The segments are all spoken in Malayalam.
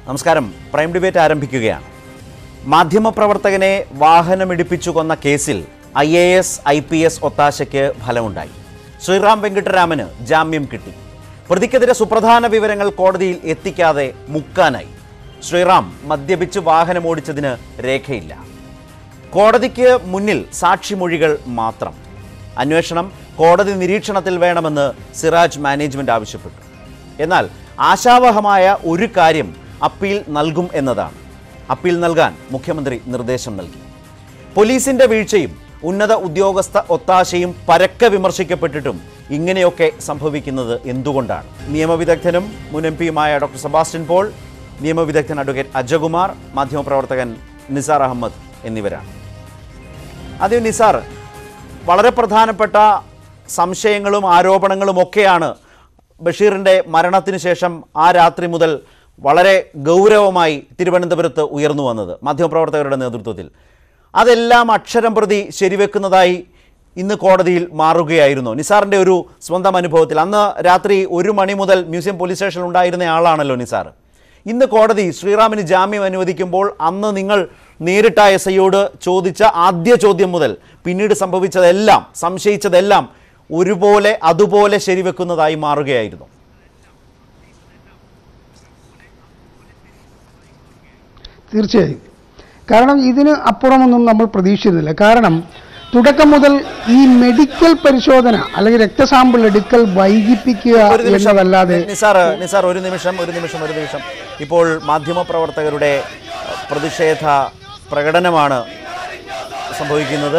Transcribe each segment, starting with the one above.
നമസ്കാരം. പ്രൈം ഡിബേറ്റ് ആരംഭിക്കുകയാണ്. മാധ്യമപ്രവർത്തകനെ വാഹനമിടിപ്പിച്ചു കൊന്ന കേസിൽ IAS IPS ഒത്താശയ്ക്ക് ഫലമുണ്ടായി. ശ്രീറാം വെങ്കിട്ടരാമന് ജാമ്യം കിട്ടി. പ്രതിക്കെതിരെ സുപ്രധാന വിവരങ്ങൾ കോടതിയിൽ എത്തിക്കാതെ മുക്കാനായി. ശ്രീറാം മദ്യപിച്ച് വാഹനമോടിച്ചതിന് രേഖയില്ല. കോടതിക്ക് മുന്നിൽ സാക്ഷിമൊഴികൾ മാത്രം. അന്വേഷണം കോടതി നിരീക്ഷണത്തിൽ വേണമെന്ന് സിറാജ് മാനേജ്മെന്റ് ആവശ്യപ്പെട്ടു. എന്നാൽ ആശാവഹമായ ഒരു കാര്യം അപ്പീൽ നൽകും എന്നതാണ്. അപ്പീൽ നൽകാൻ മുഖ്യമന്ത്രി നിർദ്ദേശം നൽകി. പോലീസിന്റെ വീഴ്ചയും ഉന്നത ഉദ്യോഗസ്ഥ ഒത്താശയും പരക്കെ വിമർശിക്കപ്പെട്ടിട്ടും ഇങ്ങനെയൊക്കെ സംഭവിക്കുന്നത് എന്തുകൊണ്ടാണ്? നിയമവിദഗ്ധനും മുൻ MP-യുമായ ഡോക്ടർ സെബാസ്റ്റ്യൻ പോൾ, നിയമവിദഗ്ധൻ അഡ്വക്കേറ്റ് അജകുമാർ, മാധ്യമപ്രവർത്തകൻ നിസാർ അഹമ്മദ് എന്നിവരാണ്. ആദ്യം നിസാർ, വളരെ പ്രധാനപ്പെട്ട സംശയങ്ങളും ആരോപണങ്ങളും ഒക്കെയാണ് ബഷീറിൻ്റെ മരണത്തിന് ശേഷം ആ രാത്രി മുതൽ വളരെ ഗൗരവമായി തിരുവനന്തപുരത്ത് ഉയർന്നു വന്നത് മാധ്യമപ്രവർത്തകരുടെ നേതൃത്വത്തിൽ. അതെല്ലാം അക്ഷരം പ്രതി ശരിവെക്കുന്നതായി ഇന്ന് കോടതിയിൽ മാറുകയായിരുന്നു. നിസാറിൻ്റെ ഒരു സ്വന്തം അനുഭവത്തിൽ അന്ന് രാത്രി 1 മണി മുതൽ മ്യൂസിയം പോലീസ് സ്റ്റേഷനിൽ ഉണ്ടായിരുന്ന ആളാണല്ലോ നിസാർ. ഇന്ന് കോടതി ശ്രീറാമിന് ജാമ്യം അനുവദിക്കുമ്പോൾ അന്ന് നിങ്ങൾ നേരിട്ട SIയോട് ചോദിച്ച ആദ്യ ചോദ്യം മുതൽ പിന്നീട് സംഭവിച്ചതെല്ലാം, സംശയിച്ചതെല്ലാം ഒരുപോലെ അതുപോലെ ശരിവെക്കുന്നതായി മാറുകയായിരുന്നു. തീർച്ചയായും. കാരണം ഇതിന് അപ്പുറമൊന്നും നമ്മൾ പ്രതീക്ഷിച്ചിരുന്നില്ല. കാരണം തുടക്കം മുതൽ ഈ മെഡിക്കൽ പരിശോധന അല്ലെങ്കിൽ രക്തസാമ്പിൾ എടുക്കൽ വൈകിപ്പിക്കുക എന്നതല്ലാതെ. നിസാർ ഒരു നിമിഷം. ഇപ്പോൾ മാധ്യമപ്രവർത്തകരുടെ പ്രതിഷേധ പ്രകടനമാണ് സംഭവിക്കുന്നത്.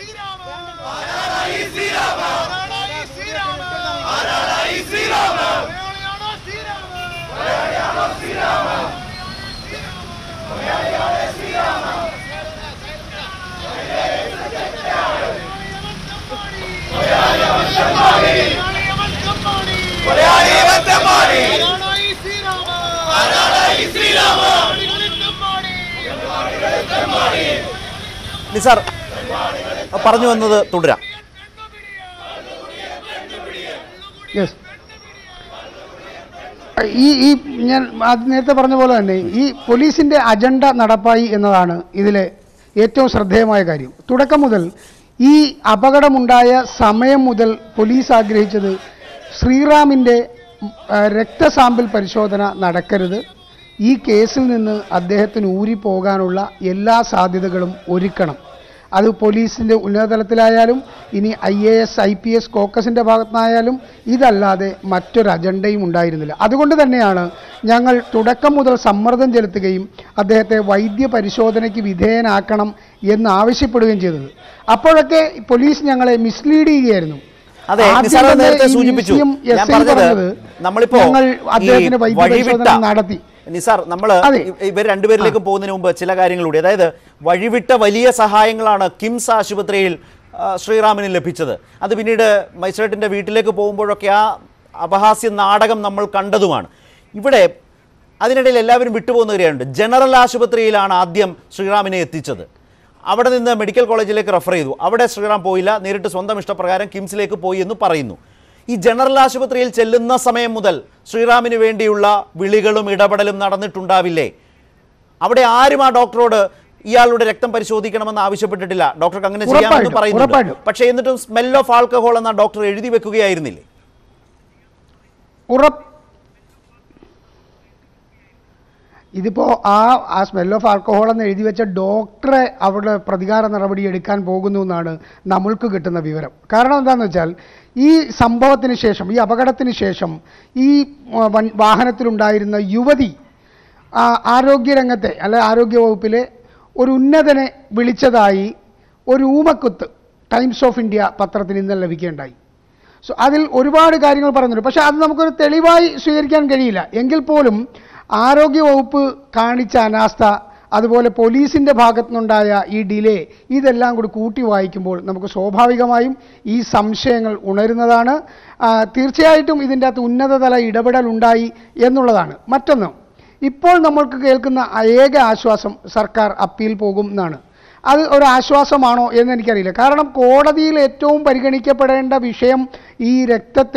നിസാർ പറഞ്ഞു വന്നത് തുടരാം. ഈ ഞാൻ നേരത്തെ പറഞ്ഞ പോലെ തന്നെ ഈ പോലീസിന്റെ അജണ്ട നടപ്പായി എന്നതാണ് ഇതിലെ ഏറ്റവും ശ്രദ്ധേയമായ കാര്യം. തുടക്കം മുതൽ ഈ അപകടമുണ്ടായ സമയം മുതൽ പോലീസ് ആഗ്രഹിച്ചത് ശ്രീറാമിൻ്റെ രക്തസാമ്പിൾ പരിശോധന നടക്കരുത്, ഈ കേസിൽ നിന്ന് അദ്ദേഹത്തിന് ഊരിപ്പോകാനുള്ള എല്ലാ സാധ്യതകളും ഒരുക്കണം. അത് പോലീസിൻ്റെ ഉന്നതതലത്തിലായാലും ഇനി IAS IPS കോക്കസിൻ്റെ ഭാഗത്തുനിന്നായാലും ഇതല്ലാതെ മറ്റൊരു അജണ്ടയും ഉണ്ടായിരുന്നില്ല. അതുകൊണ്ട് തന്നെയാണ് ഞങ്ങൾ തുടക്കം മുതൽ സമ്മർദ്ദം ചെലുത്തുകയും അദ്ദേഹത്തെ വൈദ്യ പരിശോധനയ്ക്ക് വിധേയനാക്കണം എന്ന് ആവശ്യപ്പെടുകയും ചെയ്തത്. അപ്പോഴൊക്കെ പോലീസ് ഞങ്ങളെ മിസ്ലീഡ് ചെയ്യുകയായിരുന്നു. ഞങ്ങൾ അദ്ദേഹത്തിന് വൈദ്യ പരിശോധന നടത്തി. നിസാർ, നമ്മൾ ഇവർ രണ്ടുപേരിലേക്ക് പോകുന്നതിന് മുമ്പ് ചില കാര്യങ്ങളൂടെ, അതായത് വഴിവിട്ട വലിയ സഹായങ്ങളാണ് കിംസ് ആശുപത്രിയിൽ ശ്രീറാമിന് ലഭിച്ചത്. അത് പിന്നീട് മജിസ്ട്രേറ്റിൻ്റെ വീട്ടിലേക്ക് പോകുമ്പോഴൊക്കെ ആ അപഹാസ്യ നാടകം നമ്മൾ കണ്ടതുമാണ്. ഇവിടെ അതിനിടയിൽ എല്ലാവരും വിട്ടുപോകുന്ന കാര്യമുണ്ട്. ജനറൽ ആശുപത്രിയിലാണ് ആദ്യം ശ്രീറാമിനെ എത്തിച്ചത്. അവിടെ നിന്ന് മെഡിക്കൽ കോളേജിലേക്ക് റെഫർ ചെയ്തു. അവിടെ ശ്രീറാം പോയില്ല, നേരിട്ട് സ്വന്തം ഇഷ്ടപ്രകാരം കിംസിലേക്ക് പോയി എന്ന് പറയുന്നു. ഈ ജനറൽ ആശുപത്രിയിൽ ചെല്ലുന്ന സമയം മുതൽ ശ്രീറാമിന് വേണ്ടിയുള്ള വിളികളും ഇടപെടലും നടന്നിട്ടുണ്ടാവില്ലേ? അവിടെ ആരും ആ ഡോക്ടറോട് ഇയാളുടെ രക്തം പരിശോധിക്കണമെന്ന് ആവശ്യപ്പെട്ടിട്ടില്ല. ഡോക്ടർക്ക് അങ്ങനെ ചെയ്യാമെന്ന് പറയുന്നു. പക്ഷേ എന്നിട്ടും സ്മെൽ ഓഫ് ആൽക്കഹോൾ എന്ന ഡോക്ടർ എഴുതി വെക്കുകയായിരുന്നില്ലേ? ഇതിപ്പോൾ ആ സ്മെൽ ഓഫ് ആൽക്കഹോൾ എന്ന് എഴുതി വെച്ച ഡോക്ടറെ അവിടെ പ്രതികാര നടപടി എടുക്കാൻ പോകുന്നു എന്നാണ് നമ്മൾക്ക് കിട്ടുന്ന വിവരം. കാരണം എന്താണെന്ന് വെച്ചാൽ ഈ സംഭവത്തിന് ശേഷം, ഈ അപകടത്തിന് ശേഷം ഈ വാഹനത്തിലുണ്ടായിരുന്ന യുവതി ആരോഗ്യരംഗത്തെ ആരോഗ്യ വകുപ്പിലെ ഒരു ഉന്നതനെ വിളിച്ചതായി ഒരു ഊമക്കുത്ത് ടൈംസ് ഓഫ് ഇന്ത്യ പത്രത്തിന് ഇന്നലെ ലഭിക്കുകയുണ്ടായി. സോ അതിൽ ഒരുപാട് കാര്യങ്ങൾ പറഞ്ഞിട്ടുണ്ട്. പക്ഷേ അത് നമുക്കൊരു തെളിവായി സ്വീകരിക്കാൻ കഴിയില്ല. എങ്കിൽ പോലും ആരോഗ്യവകുപ്പ് കാണിച്ച അനാസ്ഥ, അതുപോലെ പോലീസിൻ്റെ ഭാഗത്തുനിന്നുണ്ടായ ഈ ഡിലേ, ഇതെല്ലാം കൂടി കൂട്ടി വായിക്കുമ്പോൾ നമുക്ക് സ്വാഭാവികമായും ഈ സംശയങ്ങൾ ഉണരുന്നതാണ്. തീർച്ചയായിട്ടും ഇതിൻ്റെ അകത്ത് ഉന്നതതല ഇടപെടൽ ഉണ്ടായി എന്നുള്ളതാണ്. മറ്റൊന്ന്, ഇപ്പോൾ നമ്മൾക്ക് കേൾക്കുന്ന ഏക ആശ്വാസം സർക്കാർ അപ്പീൽ പോകും എന്നാണ്. അത് ഒരു ആശ്വാസമാണോ എന്ന് എനിക്കറിയില്ല. കാരണം കോടതിയിൽ ഏറ്റവും പരിഗണിക്കപ്പെടേണ്ട വിഷയം ഈ രക്തത്തിൽ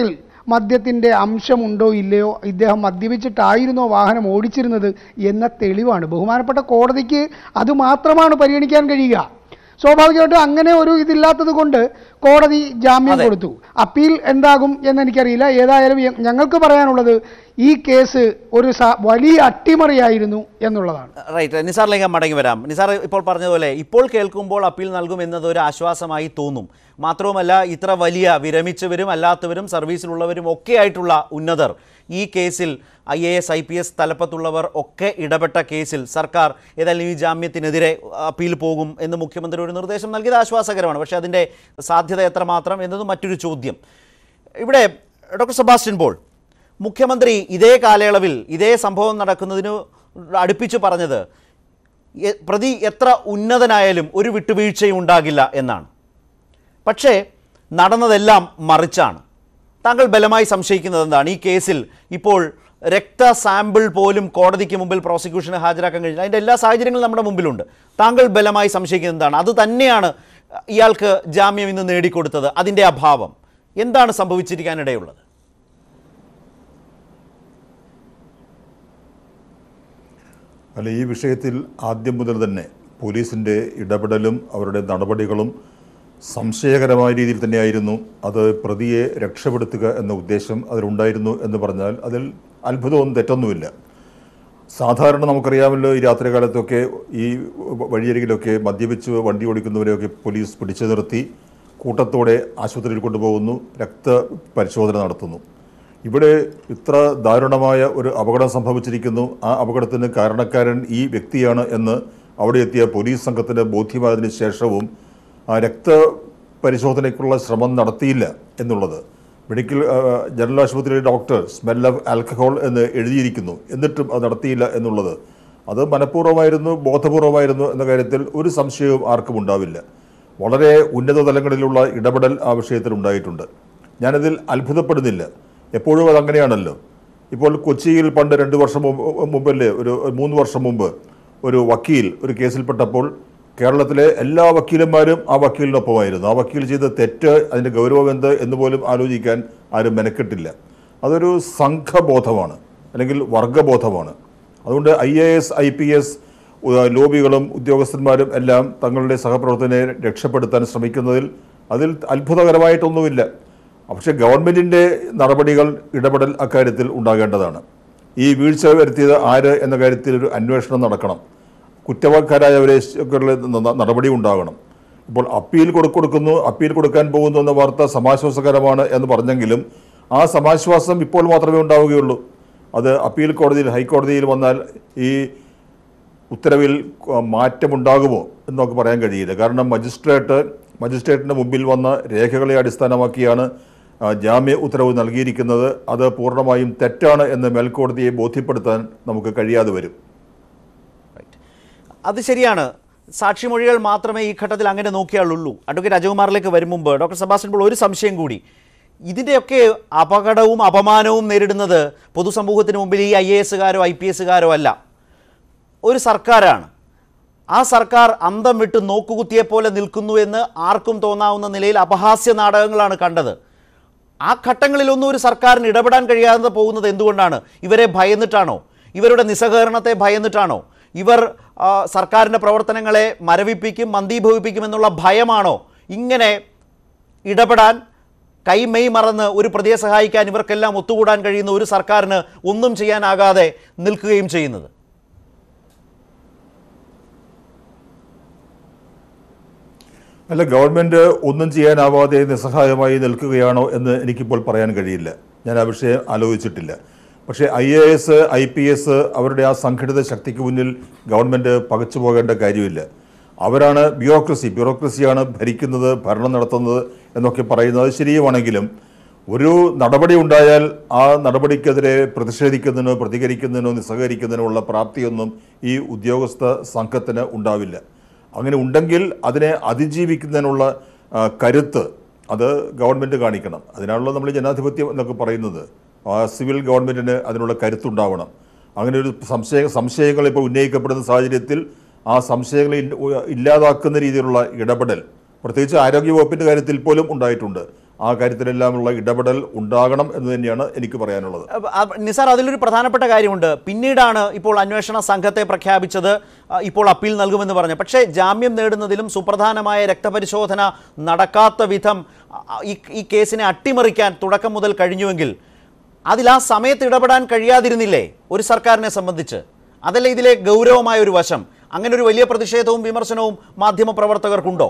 മദ്യത്തിൻ്റെ അംശമുണ്ടോ ഇല്ലയോ, ഇദ്ദേഹം മദ്യപിച്ചിട്ടായിരുന്നോ വാഹനം ഓടിച്ചിരുന്നത് എന്ന തെളിവാണ്. ബഹുമാനപ്പെട്ട കോടതിക്ക് അത് മാത്രമാണ് പരിഗണിക്കാൻ കഴിയുക. സ്വാഭാവികമായിട്ടും അങ്ങനെ ഒരു ഇതില്ലാത്തത് കൊണ്ട് കോടതി ജാമ്യം കൊടുത്തു. അപ്പീൽ എന്താകും എന്നെനിക്കറിയില്ല. ഏതായാലും ഞങ്ങൾക്ക് പറയാനുള്ളത് ഈ കേസ് ഒരു വലിയ അട്ടിമറിയായിരുന്നു എന്നുള്ളതാണ്. റൈറ്റ്. നിസാറിലേക്ക് മടങ്ങി വരാം. നിസാർ ഇപ്പോൾ പറഞ്ഞതുപോലെ ഇപ്പോൾ കേൾക്കുമ്പോൾ അപ്പീൽ നൽകും എന്നത് ഒരു ആശ്വാസമായി തോന്നും. മാത്രവുമല്ല, ഇത്ര വലിയ വിരമിച്ചവരും അല്ലാത്തവരും സർവീസിലുള്ളവരും ഒക്കെ ആയിട്ടുള്ള ഉന്നതർ ഈ കേസിൽ IAS IPS തലപ്പത്തുള്ളവർ ഒക്കെ ഇടപെട്ട കേസിൽ സർക്കാർ ഏതായാലും ഈ ജാമ്യത്തിനെതിരെ അപ്പീൽ പോകും എന്ന് മുഖ്യമന്ത്രി ഒരു നിർദ്ദേശം നൽകിയത് ആശ്വാസകരമാണ്. പക്ഷേ അതിൻ്റെ സാധ്യത എത്രമാത്രം എന്നത് മറ്റൊരു ചോദ്യം. ഇവിടെ ഡോക്ടർ സെബാസ്റ്റ്യൻ പോൾ, മുഖ്യമന്ത്രി ഇതേ കാലയളവിൽ ഇതേ സംഭവം നടക്കുന്നതിന് അടുപ്പിച്ച് പറഞ്ഞത് പ്രതി എത്ര ഉന്നതനായാലും ഒരു വിട്ടുവീഴ്ചയും ഉണ്ടാകില്ല എന്നാണ്. പക്ഷേ നടന്നതെല്ലാം മറിച്ചാണ്. താങ്കൾ ബലമായി സംശയിക്കുന്നത് എന്താണ്? ഈ കേസിൽ ഇപ്പോൾ രക്തസാമ്പിൾ പോലും കോടതിക്ക് മുമ്പിൽ പ്രോസിക്യൂഷന് ഹാജരാക്കാൻ കഴിഞ്ഞില്ല. അതിൻ്റെ എല്ലാ സാഹചര്യങ്ങളും നമ്മുടെ മുമ്പിലുണ്ട്. താങ്കൾ ബലമായി സംശയിക്കുന്നത് എന്താണ്? അത് തന്നെയാണ് ഇയാൾക്ക് ജാമ്യം ഇന്ന് നേടിക്കൊടുത്തത്. അതിൻ്റെ അഭാവം എന്താണ് സംഭവിച്ചിരിക്കാനിടയുള്ളത്? അല്ല, ഈ വിഷയത്തിൽ ആദ്യം മുതൽ തന്നെ പോലീസിൻ്റെ ഇടപെടലും അവരുടെ നടപടികളും സംശയകരമായ രീതിയിൽ തന്നെയായിരുന്നു. അത് പ്രതിയെ രക്ഷപ്പെടുത്തുക എന്ന ഉദ്ദേശം അതിലുണ്ടായിരുന്നു എന്ന് പറഞ്ഞാൽ അതിൽ അത്ഭുതമൊന്നും തെറ്റൊന്നുമില്ല. സാധാരണ നമുക്കറിയാമല്ലോ, ഈ രാത്രികാലത്തൊക്കെ ഈ വഴിയരികിലൊക്കെ മദ്യപിച്ച് വണ്ടി ഓടിക്കുന്നവരെയൊക്കെ പോലീസ് പിടിച്ചു നിർത്തി കൂട്ടത്തോടെ ആശുപത്രിയിൽ കൊണ്ടുപോകുന്നു, രക്തപരിശോധന നടത്തുന്നു. ഇവിടെ ഇത്ര ദാരുണമായ ഒരു അപകടം സംഭവിച്ചിരിക്കുന്നു. ആ അപകടത്തിന് കാരണക്കാരൻ ഈ വ്യക്തിയാണ് എന്ന് അവിടെ എത്തിയ പോലീസ് സംഘത്തിന് ബോധ്യമായതിനു ശേഷവും ആ രക്തപരിശോധനയ്ക്കുള്ള ശ്രമം നടത്തിയില്ല എന്നുള്ളത്. മെഡിക്കൽ ജനറൽ ആശുപത്രിയിലെ ഡോക്ടർ സ്മെൽ ഓഫ് ആൽക്കഹോൾ എന്ന് എഴുതിയിരിക്കുന്നു, എന്നിട്ടും അത് നടത്തിയില്ല എന്നുള്ളത് അത് മനഃപൂർവ്വമായിരുന്നു, ബോധപൂർവമായിരുന്നു എന്ന കാര്യത്തിൽ ഒരു സംശയവും ആർക്കും ഉണ്ടാവില്ല. വളരെ ഉന്നത തലങ്ങളിലുള്ള ഇടപെടൽ ആ വിഷയത്തിൽ ഉണ്ടായിട്ടുണ്ട്. ഞാനതിൽ അത്ഭുതപ്പെടുന്നില്ല. എപ്പോഴും അതങ്ങനെയാണല്ലോ. ഇപ്പോൾ കൊച്ചിയിൽ പണ്ട് 2 വർഷം മുമ്പല്ലേ, ഒരു 3 വർഷം മുമ്പ് ഒരു വക്കീൽ ഒരു കേസിൽപ്പെട്ടപ്പോൾ കേരളത്തിലെ എല്ലാ വക്കീലന്മാരും ആ വക്കീലിനൊപ്പമായിരുന്നു. ആ വക്കീൽ ചെയ്ത തെറ്റ്, അതിൻ്റെ ഗൗരവം എന്ത് എന്ന് പോലും ആലോചിക്കാൻ ആരും മെനക്കെട്ടില്ല. അതൊരു സംഘബോധമാണ്, അല്ലെങ്കിൽ വർഗബോധമാണ്. അതുകൊണ്ട് IAS IPS ലോബികളും ഉദ്യോഗസ്ഥന്മാരും എല്ലാം തങ്ങളുടെ സഹപ്രവർത്തകനെ രക്ഷപ്പെടുത്താൻ ശ്രമിക്കുന്നതിൽ അതിൽ അത്ഭുതകരമായിട്ടൊന്നുമില്ല. പക്ഷേ ഗവൺമെൻറ്റിൻ്റെ നടപടികൾ, ഇടപെടൽ അക്കാര്യത്തിൽ ഉണ്ടാകേണ്ടതാണ്. ഈ വീഴ്ച വരുത്തിയത് ആര് എന്ന കാര്യത്തിൽ ഒരു അന്വേഷണം നടക്കണം. കുറ്റവാളിക്കാരായവരെ നടപടി ഉണ്ടാകണം. ഇപ്പോൾ അപ്പീൽ കൊടുക്കുന്നു, അപ്പീൽ കൊടുക്കാൻ പോകുന്നു എന്ന വാർത്ത സമാശ്വാസകരമാണ് എന്ന് പറഞ്ഞെങ്കിലും ആ സമാശ്വാസം ഇപ്പോൾ മാത്രമേ ഉണ്ടാവുകയുള്ളൂ. അത് അപ്പീൽ കോടതിയിൽ, ഹൈക്കോടതിയിൽ വന്നാൽ ഈ ഉത്തരവിൽ മാറ്റമുണ്ടാകുമോ എന്ന് നമുക്ക് പറയാൻ കഴിയില്ല. കാരണം മജിസ്ട്രേറ്റിൻ്റെ മുമ്പിൽ വന്ന രേഖകളെ അടിസ്ഥാനമാക്കിയാണ് ജാമ്യ ഉത്തരവ് നൽകിയിരിക്കുന്നത്. അത് പൂർണ്ണമായും തെറ്റാണ് എന്ന് മേൽക്കോടതിയെ ബോധ്യപ്പെടുത്താൻ നമുക്ക് കഴിയാതെ വരും. അത് ശരിയാണ്. സാക്ഷിമൊഴികൾ മാത്രമേ ഈ ഘട്ടത്തിൽ അങ്ങനെ നോക്കിയാലുള്ളൂ. അഡ്വക്കേറ്റ് അജയകുമാറിലേക്ക് വരും മുമ്പ് ഡോക്ടർ സെബാസ്റ്റ്യൻ പോൾ, ഒരു സംശയം കൂടി. ഇതിൻ്റെയൊക്കെ അപകടവും അപമാനവും നേരിടുന്നത് പൊതുസമൂഹത്തിന് മുമ്പിൽ ഈ IASകാരോ IPSകാരോ അല്ല, ഒരു സർക്കാരാണ്. ആ സർക്കാർ അന്തം വിട്ട് നോക്കുകുത്തിയെപ്പോലെ നിൽക്കുന്നു എന്ന് ആർക്കും തോന്നാവുന്ന നിലയിൽ അപഹാസ്യ നാടകങ്ങളാണ് കണ്ടത്. ആ ഘട്ടങ്ങളിലൊന്നും ഒരു സർക്കാരിന് ഇടപെടാൻ കഴിയാതെ പോകുന്നത് എന്തുകൊണ്ടാണ്? ഇവരെ ഭയന്നിട്ടാണോ? ഇവരുടെ നിസ്സഹകരണത്തെ ഭയന്നിട്ടാണോ? ഇവർ സർക്കാരിൻ്റെ പ്രവർത്തനങ്ങളെ മരവിപ്പിക്കും, മന്ദീഭവിപ്പിക്കുമെന്നുള്ള ഭയമാണോ ഇങ്ങനെ ഇടപെടാൻ, കൈമെയ് മറന്ന് ഒരു പ്രതിയെ സഹായിക്കാൻ ഇവർക്കെല്ലാം ഒത്തുകൂടാൻ കഴിയുന്ന ഒരു സർക്കാരിന് ഒന്നും ചെയ്യാനാകാതെ നിൽക്കുകയും ചെയ്യുന്നത്? അല്ല, ഗവൺമെൻറ് ഒന്നും ചെയ്യാനാവാതെ നിസ്സഹായമായി നിൽക്കുകയാണോ എന്ന് എനിക്കിപ്പോൾ പറയാൻ കഴിയില്ല. ഞാൻ ആ വിഷയം ആലോചിച്ചിട്ടില്ല. പക്ഷേ IAS IPS അവരുടെ ആ സംഘടിത ശക്തിക്ക് മുന്നിൽ ഗവൺമെൻറ് പകച്ചു പോകേണ്ട കാര്യമില്ല. അവരാണ് ബ്യൂറോക്രസിയാണ് ഭരിക്കുന്നത്, ഭരണം നടത്തുന്നത് എന്നൊക്കെ പറയുന്നത് ശരിയുമാണെങ്കിലും ഒരു നടപടി ഉണ്ടായാൽ ആ നടപടിക്കെതിരെ പ്രതിഷേധിക്കുന്നതിനോ പ്രതികരിക്കുന്നതിനോ നിസ്സഹകരിക്കുന്നതിനോ പ്രാപ്തിയൊന്നും ഈ ഉദ്യോഗസ്ഥ സംഘത്തിന് ഉണ്ടാവില്ല. അങ്ങനെ ഉണ്ടെങ്കിൽ അതിനെ അതിജീവിക്കുന്നതിനുള്ള കരുത്ത് അത് ഗവൺമെൻറ് കാണിക്കണം. അതിനാണല്ലോ നമ്മൾ ജനാധിപത്യം എന്നൊക്കെ പറയുന്നത്. സിവിൽ ഗവൺമെൻറ്റിന് അതിനുള്ള കരുത്തുണ്ടാവണം. അങ്ങനെ ഒരു സംശയങ്ങൾ ഇപ്പോൾ ഉന്നയിക്കപ്പെടുന്ന സാഹചര്യത്തിൽ ആ സംശയങ്ങളെ ഇല്ലാതാക്കുന്ന രീതിയിലുള്ള ഇടപെടൽ പ്രത്യേകിച്ച് ആരോഗ്യവകുപ്പിൻ്റെ കാര്യത്തിൽ പോലും ഉണ്ടായിട്ടുണ്ട്. ആ കാര്യത്തിലെല്ലാമുള്ള ഇടപെടൽ ഉണ്ടാകണം എന്ന് തന്നെയാണ് എനിക്ക് പറയാനുള്ളത്. നിസാർ, അതിലൊരു പ്രധാനപ്പെട്ട കാര്യമുണ്ട്. പിന്നീടാണ് ഇപ്പോൾ അന്വേഷണ സംഘത്തെ പ്രഖ്യാപിച്ചത്, ഇപ്പോൾ അപ്പീൽ നൽകുമെന്ന് പറഞ്ഞു. പക്ഷേ ജാമ്യം നേടുന്നതിലും സുപ്രധാനമായ രക്തപരിശോധന നടക്കാത്ത വിധം ഈ കേസിനെ അട്ടിമറിക്കാൻ തുടക്കം മുതൽ കഴിഞ്ഞുവെങ്കിൽ അതിൽ ആ സമയത്ത് ഇടപെടാൻ കഴിയാതിരുന്നില്ലേ ഒരു സർക്കാരിനെ സംബന്ധിച്ച്? അതല്ലേ ഇതിലെ ഗൗരവമായ ഒരു വശം. അങ്ങനെ ഒരു വലിയ പ്രതിഷേധവും വിമർശനവും മാധ്യമപ്രവർത്തകർക്കുണ്ടോ?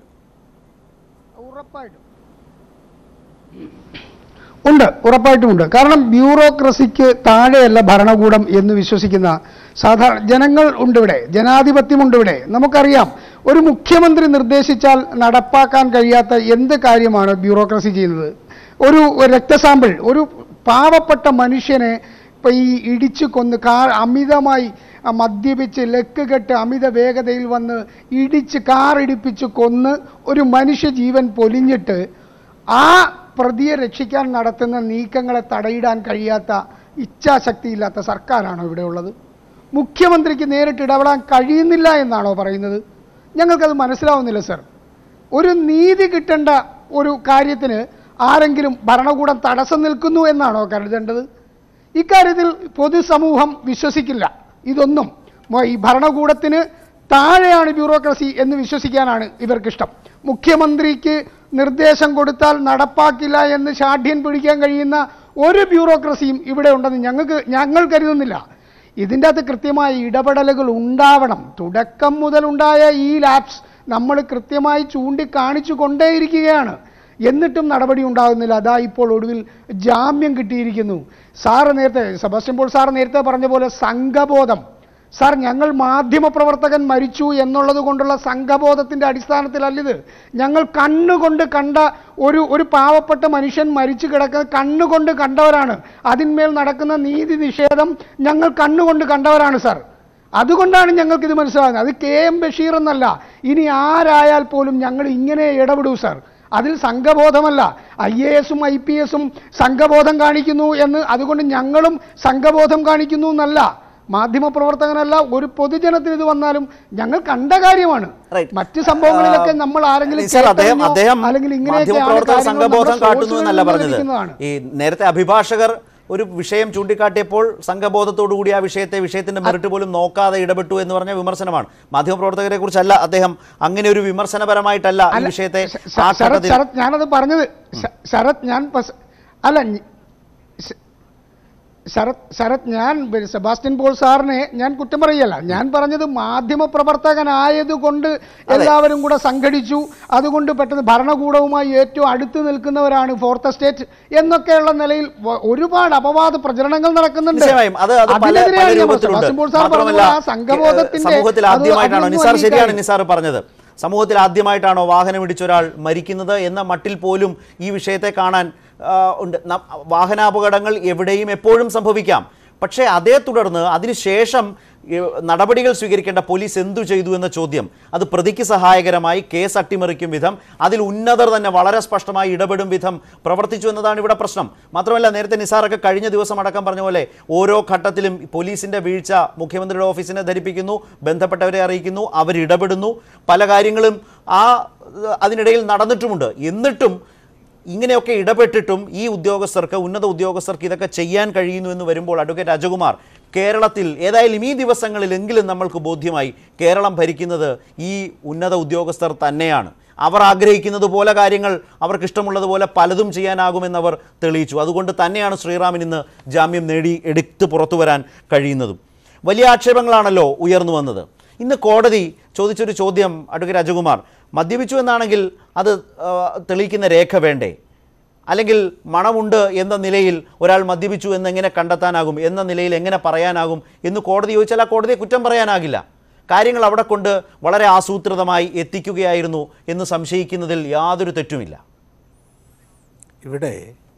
ഉണ്ട്, ഉറപ്പായിട്ടുമുണ്ട്. കാരണം ബ്യൂറോക്രസിക്ക് താഴെയല്ല ഭരണകൂടം എന്ന് വിശ്വസിക്കുന്ന സാധാരണ ജനങ്ങൾ ഉണ്ട് ഇവിടെ, ജനാധിപത്യമുണ്ട് ഇവിടെ. നമുക്കറിയാം, ഒരു മുഖ്യമന്ത്രി നിർദ്ദേശിച്ചാൽ നടപ്പാക്കാൻ കഴിയാത്ത എന്ത് കാര്യമാണ് ബ്യൂറോക്രസി ചെയ്യുന്നത്? ഒരു രക്തസാമ്പിൾ, ഒരു പാവപ്പെട്ട മനുഷ്യനെ ഇപ്പം ഈ ഇടിച്ചു കൊന്ന് അമിതമായി മദ്യപിച്ച് ലക്ക് കെട്ട് അമിത വേഗതയിൽ വന്ന് കാറിടിപ്പിച്ച് കൊന്ന് ഒരു മനുഷ്യജീവൻ പൊലിഞ്ഞിട്ട് ആ പ്രതിയെ രക്ഷിക്കാൻ നടത്തുന്ന നീക്കങ്ങളെ തടയിടാൻ കഴിയാത്ത ഇച്ഛാശക്തിയില്ലാത്ത സർക്കാരാണോ ഇവിടെ ഉള്ളത്? മുഖ്യമന്ത്രിക്ക് നേരിട്ട് ഇടപെടാൻ കഴിയുന്നില്ല എന്നാണോ പറയുന്നത്? ഞങ്ങൾക്കത് മനസ്സിലാവുന്നില്ല സർ. ഒരു നീതി കിട്ടേണ്ട ഒരു കാര്യത്തിന് ആരെങ്കിലും ഭരണകൂടം തടസ്സം നിൽക്കുന്നു എന്നാണോ കരുതേണ്ടത്? ഇക്കാര്യത്തിൽ പൊതുസമൂഹം വിശ്വസിക്കില്ല. ഇതൊന്നും ഈ ഭരണകൂടത്തിന് താഴെയാണ് ബ്യൂറോക്രസി എന്ന് വിശ്വസിക്കാനാണ് ഇവർക്കിഷ്ടം. മുഖ്യമന്ത്രിക്ക് നിർദ്ദേശം കൊടുത്താൽ നടപ്പാക്കില്ല എന്ന് ശാഠ്യം പിടിക്കാൻ കഴിയുന്ന ഒരു ബ്യൂറോക്രസിയും ഇവിടെ ഉണ്ടെന്ന് ഞങ്ങൾ കരുതുന്നില്ല. ഇതിൻ്റെ അകത്ത് കൃത്യമായ ഇടപെടലുകൾ ഉണ്ടാവണം. തുടക്കം മുതലുണ്ടായ ഈ ലാപ്സ് നമ്മൾ കൃത്യമായി ചൂണ്ടിക്കാണിച്ചു കൊണ്ടേയിരിക്കുകയാണ്. എന്നിട്ടും നടപടി ഉണ്ടാകുന്നില്ല. അതാ ഇപ്പോൾ ഒടുവിൽ ജാമ്യം കിട്ടിയിരിക്കുന്നു. സെബാസ്റ്റ്യൻ പോൾ സാറ് നേരത്തെ പറഞ്ഞ പോലെ സംഘബോധം. സാർ, ഞങ്ങൾ മാധ്യമപ്രവർത്തകൻ മരിച്ചു എന്നുള്ളത് കൊണ്ടുള്ള സംഘബോധത്തിൻ്റെ അടിസ്ഥാനത്തിലല്ലിത്. ഞങ്ങൾ കണ്ണുകൊണ്ട് കണ്ട ഒരു പാവപ്പെട്ട മനുഷ്യൻ മരിച്ചു കിടക്കുന്നത് കണ്ണുകൊണ്ട് കണ്ടവരാണ്. അതിന്മേൽ നടക്കുന്ന നീതി നിഷേധം ഞങ്ങൾ കണ്ണുകൊണ്ട് കണ്ടവരാണ് സാർ. അതുകൊണ്ടാണ് ഞങ്ങൾക്കിത് മനസ്സിലാകുന്നത്. അത് KM ബഷീർ എന്നല്ല, ഇനി ആരായാൽ പോലും ഞങ്ങൾ ഇങ്ങനെ ഇടപെടൂ സാർ. അതിൽ സംഘബോധമല്ല. IAS-ഉം IPS-ഉം സംഘബോധം കാണിക്കുന്നു എന്ന് അതുകൊണ്ട് ഞങ്ങളും സംഘബോധം കാണിക്കുന്നു എന്നല്ല. മാധ്യമപ്രവർത്തകനല്ല, ഒരു പൊതുജനത്തിന് ഇത് വന്നാലും ഞങ്ങൾ കണ്ട കാര്യമാണ്. മറ്റ് സംഭവങ്ങളിലൊക്കെ നമ്മൾ ആരെങ്കിലും അല്ലെങ്കിൽ ഇങ്ങനെയൊക്കെ സംഘബോധം കാട്ടുന്നു എന്നല്ല പറഞ്ഞത്. ഈ നേരത്തെ അഭിഭാഷകർ ഒരു വിഷയം ചൂണ്ടിക്കാട്ടിയപ്പോൾ സംഘബോധത്തോടുകൂടി ആ വിഷയത്തിന്റെ മെറിറ്റ് പോലും നോക്കാതെ ഇടപെട്ടു എന്ന് പറഞ്ഞ വിമർശനമാണ്. മാധ്യമപ്രവർത്തകരെ കുറിച്ചല്ല അദ്ദേഹം അങ്ങനെ ഒരു വിമർശനപരമായിട്ടല്ല ഈ വിഷയത്തെ. ഞാനത് പറഞ്ഞത് ഞാൻ സെബാസ്റ്റ്യൻ പോൾ സാറിനെ ഞാൻ കുറ്റം പറയുകയല്ല. ഞാൻ പറഞ്ഞത് മാധ്യമപ്രവർത്തകനായതുകൊണ്ട് എല്ലാവരും കൂടെ സംഘടിച്ചു, അതുകൊണ്ട് പെട്ടെന്ന് ഭരണകൂടവുമായി ഏറ്റവും അടുത്ത് നിൽക്കുന്നവരാണ് ഫോർത്ത് എസ്റ്റേറ്റ് എന്നൊക്കെയുള്ള നിലയിൽ ഒരുപാട് അപവാദ പ്രചരണങ്ങൾ നടക്കുന്നുണ്ട്. സെബാസ്റ്റ്യൻ പോൾ സാർ പറഞ്ഞ ആ സംഘബോധത്തിന്റെ ശരിയാണ് നിസാർ പറഞ്ഞത്. സമൂഹത്തിൽ ആദ്യമായിട്ടാണോ വാഹനം ഇടിച്ചൊരാൾ മരിക്കുന്നത് എന്ന മട്ടിൽ പോലും ഈ വിഷയത്തെ കാണാൻ ഉണ്ട്. വാഹനാപകടങ്ങൾ എവിടെയും എപ്പോഴും സംഭവിക്കാം. പക്ഷേ അതേ തുടർന്ന് അതിനുശേഷം നടപടികൾ സ്വീകരിക്കേണ്ട പോലീസ് എന്തു ചെയ്തു എന്ന ചോദ്യം, അത് പ്രതിക്ക് സഹായകരമായി കേസ് അട്ടിമറിക്കും വിധം അതിൽ ഉന്നതർ തന്നെ വളരെ സ്പഷ്ടമായി ഇടപെടും വിധം പ്രവർത്തിച്ചു എന്നതാണ് ഇവിടെ പ്രശ്നം. മാത്രമല്ല, നേരത്തെ നിസാറൊക്കെ കഴിഞ്ഞ ദിവസം അടക്കം പറഞ്ഞ പോലെ ഓരോ ഘട്ടത്തിലും പോലീസിൻ്റെ വീഴ്ച മുഖ്യമന്ത്രിയുടെ ഓഫീസിനെ ധരിപ്പിക്കുന്നു, ബന്ധപ്പെട്ടവരെ അറിയിക്കുന്നു, അവരിടപെടുന്നു, പല കാര്യങ്ങളും അതിനിടയിൽ നടന്നിട്ടുമുണ്ട്. എന്നിട്ടും ഇങ്ങനെയൊക്കെ ഇടപെട്ടിട്ടും ഈ ഉദ്യോഗസ്ഥർക്ക്, ഉന്നത ഉദ്യോഗസ്ഥർക്ക് ഇതൊക്കെ ചെയ്യാൻ കഴിയുന്നു എന്ന് വരുമ്പോൾ അഡ്വക്കേറ്റ് അജകുമാർ, കേരളത്തിൽ ഏതായാലും ഈ ദിവസങ്ങളിലെങ്കിലും നമ്മൾക്ക് ബോധ്യമായി കേരളം ഭരിക്കുന്നത് ഈ ഉന്നത ഉദ്യോഗസ്ഥർ തന്നെയാണ്. അവർ ആഗ്രഹിക്കുന്നത് പോലെ കാര്യങ്ങൾ അവർക്കിഷ്ടമുള്ളതുപോലെ പലതും ചെയ്യാനാകുമെന്നവർ തെളിയിച്ചു. അതുകൊണ്ട് തന്നെയാണ് ശ്രീറാമിന് ഇന്ന് ജാമ്യം നേടി എടുത്ത് പുറത്തു വരാൻ കഴിയുന്നതും. വലിയ ആക്ഷേപങ്ങളാണല്ലോ ഉയർന്നു വന്നത്. ഇന്ന് കോടതി ചോദിച്ചൊരു ചോദ്യം, അഡ്വക്കേറ്റ് അജകുമാർ, മദ്യപിച്ചു എന്നാണെങ്കിൽ അത് തെളിയിക്കുന്ന രേഖ വേണ്ടേ? അല്ലെങ്കിൽ മണമുണ്ട് എന്ന നിലയിൽ ഒരാൾ മദ്യപിച്ചു എന്നെങ്ങനെ കണ്ടെത്താനാകും, എന്ന നിലയിൽ എങ്ങനെ പറയാനാകും എന്ന് കോടതി ചോദിച്ചാൽ ആ കോടതിയെ കുറ്റം പറയാനാകില്ല. കാര്യങ്ങൾ അവിടെ കൊണ്ട് വളരെ ആസൂത്രിതമായി എത്തിക്കുകയായിരുന്നു എന്ന് സംശയിക്കുന്നതിൽ യാതൊരു തെറ്റുമില്ല. ഇവിടെ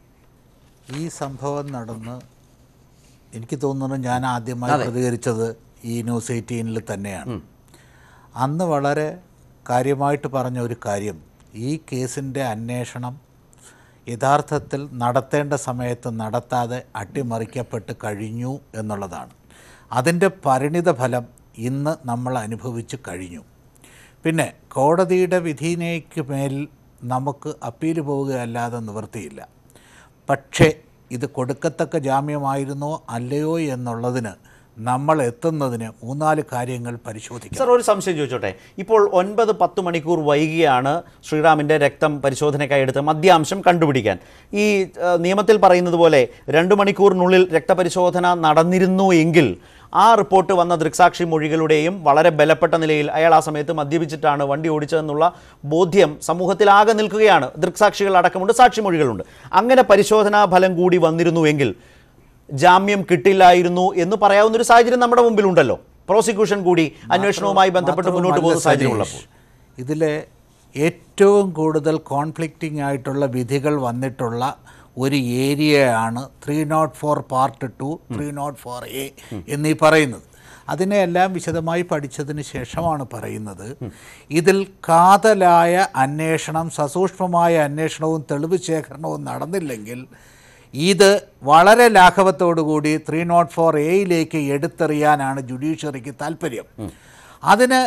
ഈ സംഭവം നടന്ന് എനിക്ക് തോന്നുന്നു ഞാൻ ആദ്യമായി പ്രതികരിച്ചത് ഈ ന്യൂസ് 18-ൽ തന്നെയാണ്. അന്ന് വളരെ കാര്യമായിട്ട് പറഞ്ഞ ഒരു കാര്യം, ഈ കേസിൻ്റെ അന്വേഷണം യഥാർത്ഥത്തിൽ നടത്തേണ്ട സമയത്ത് നടത്താതെ അട്ടിമറിക്കപ്പെട്ട് കഴിഞ്ഞു എന്നുള്ളതാണ്. അതിൻ്റെ പരിണിത ഫലം ഇന്ന് നമ്മൾ അനുഭവിച്ച് കഴിഞ്ഞു. പിന്നെ കോടതിയുടെ വിധിക്ക് മേൽ നമുക്ക് അപ്പീൽ പോവുകയല്ലാതെ നിവൃത്തിയില്ല. പക്ഷേ ഇത് കൊടുക്കത്തക്ക ജാമ്യമായിരുന്നോ അല്ലയോ എന്നുള്ളതിന് നമ്മൾ എത്തുന്നതിന് 3-4 കാര്യങ്ങൾ പരിശോധിക്കാം. സർ, ഒരു സംശയം ചോദിച്ചോട്ടെ. ഇപ്പോൾ 9-10 മണിക്കൂർ വൈകിയാണ് ശ്രീറാമിൻ്റെ രക്തം പരിശോധനയ്ക്കായി എടുത്ത് മദ്യാംശം കണ്ടുപിടിക്കാൻ. ഈ നിയമത്തിൽ പറയുന്നത് പോലെ 2 മണിക്കൂറിനുള്ളിൽ രക്തപരിശോധന നടന്നിരുന്നു എങ്കിൽ ആ റിപ്പോർട്ട് വന്ന ദൃക്സാക്ഷി മൊഴികളുടെയും വളരെ ബലപ്പെട്ട നിലയിൽ അയാൾ ആ സമയത്ത് മദ്യപിച്ചിട്ടാണ് വണ്ടി ഓടിച്ചതെന്നുള്ള ബോധ്യം സമൂഹത്തിലാകെ നിൽക്കുകയാണ്. ദൃക്സാക്ഷികൾ അടക്കമുണ്ട്, സാക്ഷിമൊഴികളുണ്ട്. അങ്ങനെ പരിശോധനാ ഫലം കൂടി വന്നിരുന്നുവെങ്കിൽ ജാമ്യം കിട്ടില്ലായിരുന്നു എന്ന് പറയാവുന്നൊരു സാഹചര്യം നമ്മുടെ മുമ്പിലുണ്ടല്ലോ. പ്രോസിക്യൂഷൻ കൂടി അന്വേഷണവുമായി ബന്ധപ്പെട്ട് മുന്നോട്ട് പോകുന്ന സാഹചര്യമുള്ളപ്പോൾ ഇതിലെ ഏറ്റവും കൂടുതൽ കോൺഫ്ലിക്റ്റിംഗ് ആയിട്ടുള്ള വിധികൾ വന്നിട്ടുള്ള ഒരു ഏരിയയാണ് 304 പാർട്ട് 2, 304A എന്നീ പറയുന്നത്. അതിനെയെല്ലാം വിശദമായി പഠിച്ചതിന് ശേഷമാണ് പറയുന്നത് ഇതിൽ കാതലായ അന്വേഷണം, സസൂക്ഷ്മമായ അന്വേഷണവും തെളിവ് ശേഖരണവും നടന്നില്ലെങ്കിൽ ഇത് വളരെ ലാഘവത്തോടുകൂടി 304Aയിലേക്ക് എടുത്തെറിയാനാണ് ജുഡീഷ്യറിക്ക് താല്പര്യം. അതിന്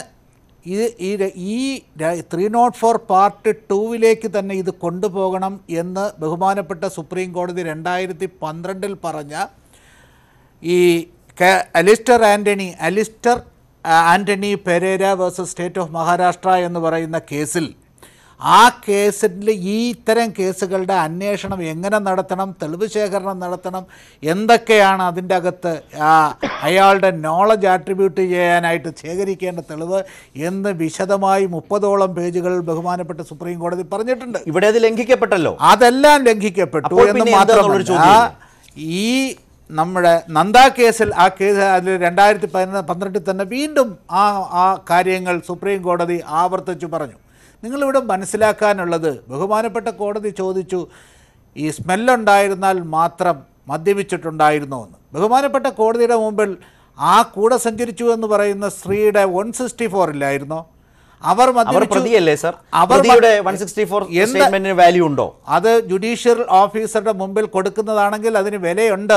ഈ 304 പാർട്ട് 2വിലേക്ക് തന്നെ ഇത് കൊണ്ടുപോകണം എന്ന് ബഹുമാനപ്പെട്ട സുപ്രീം കോടതി 2012 പറഞ്ഞ ഈ Alister Anthony Pereira versus state of Maharashtra എന്ന് പറയുന്ന കേസിൽ, ആ കേസിൽ ഈ ഇത്തരം കേസുകളുടെ അന്വേഷണം എങ്ങനെ നടത്തണം, തെളിവ് ശേഖരണം നടത്തണം, എന്തൊക്കെയാണ് അതിൻ്റെ അകത്ത് അയാളുടെ നോളജ് ആട്രിബ്യൂട്ട് ചെയ്യാനായിട്ട് ശേഖരിക്കേണ്ട തെളിവ് എന്ന് വിശദമായി 30ഓളം പേജുകൾ ബഹുമാനപ്പെട്ട സുപ്രീം കോടതി പറഞ്ഞിട്ടുണ്ട്. ഇവിടെ അത് ലംഘിക്കപ്പെട്ടല്ലോ. അതെല്ലാം ലംഘിക്കപ്പെട്ടു എന്ന് മാത്രമല്ല, ഈ നമ്മുടെ നന്ദ കേസിൽ ആ കേസ് അതിൽ 2012 തന്നെ വീണ്ടും ആ കാര്യങ്ങൾ സുപ്രീം കോടതി ആവർത്തിച്ചു പറഞ്ഞു. നിങ്ങളിവിടെ മനസ്സിലാക്കാനുള്ളത്, ബഹുമാനപ്പെട്ട കോടതി ചോദിച്ചു ഈ സ്മെല്ലുണ്ടായിരുന്നാൽ മാത്രം മദ്യപിച്ചിട്ടുണ്ടായിരുന്നോ എന്ന്. ബഹുമാനപ്പെട്ട കോടതിയുടെ മുമ്പിൽ ആ കൂടെ സഞ്ചരിച്ചു എന്ന് പറയുന്ന സ്ത്രീയുടെ 164 ഇല്ലായിരുന്നോ? അവർ പ്രതിയല്ലേ സർ? അവരുടെ 164 സ്റ്റേറ്റ്മെന്റിന് വാല്യൂ ഉണ്ടോ? അത് ജുഡീഷ്യൽ ഓഫീസറുടെ മുമ്പിൽ കൊടുക്കുന്നതാണെങ്കിൽ അതിന് വിലയുണ്ട്.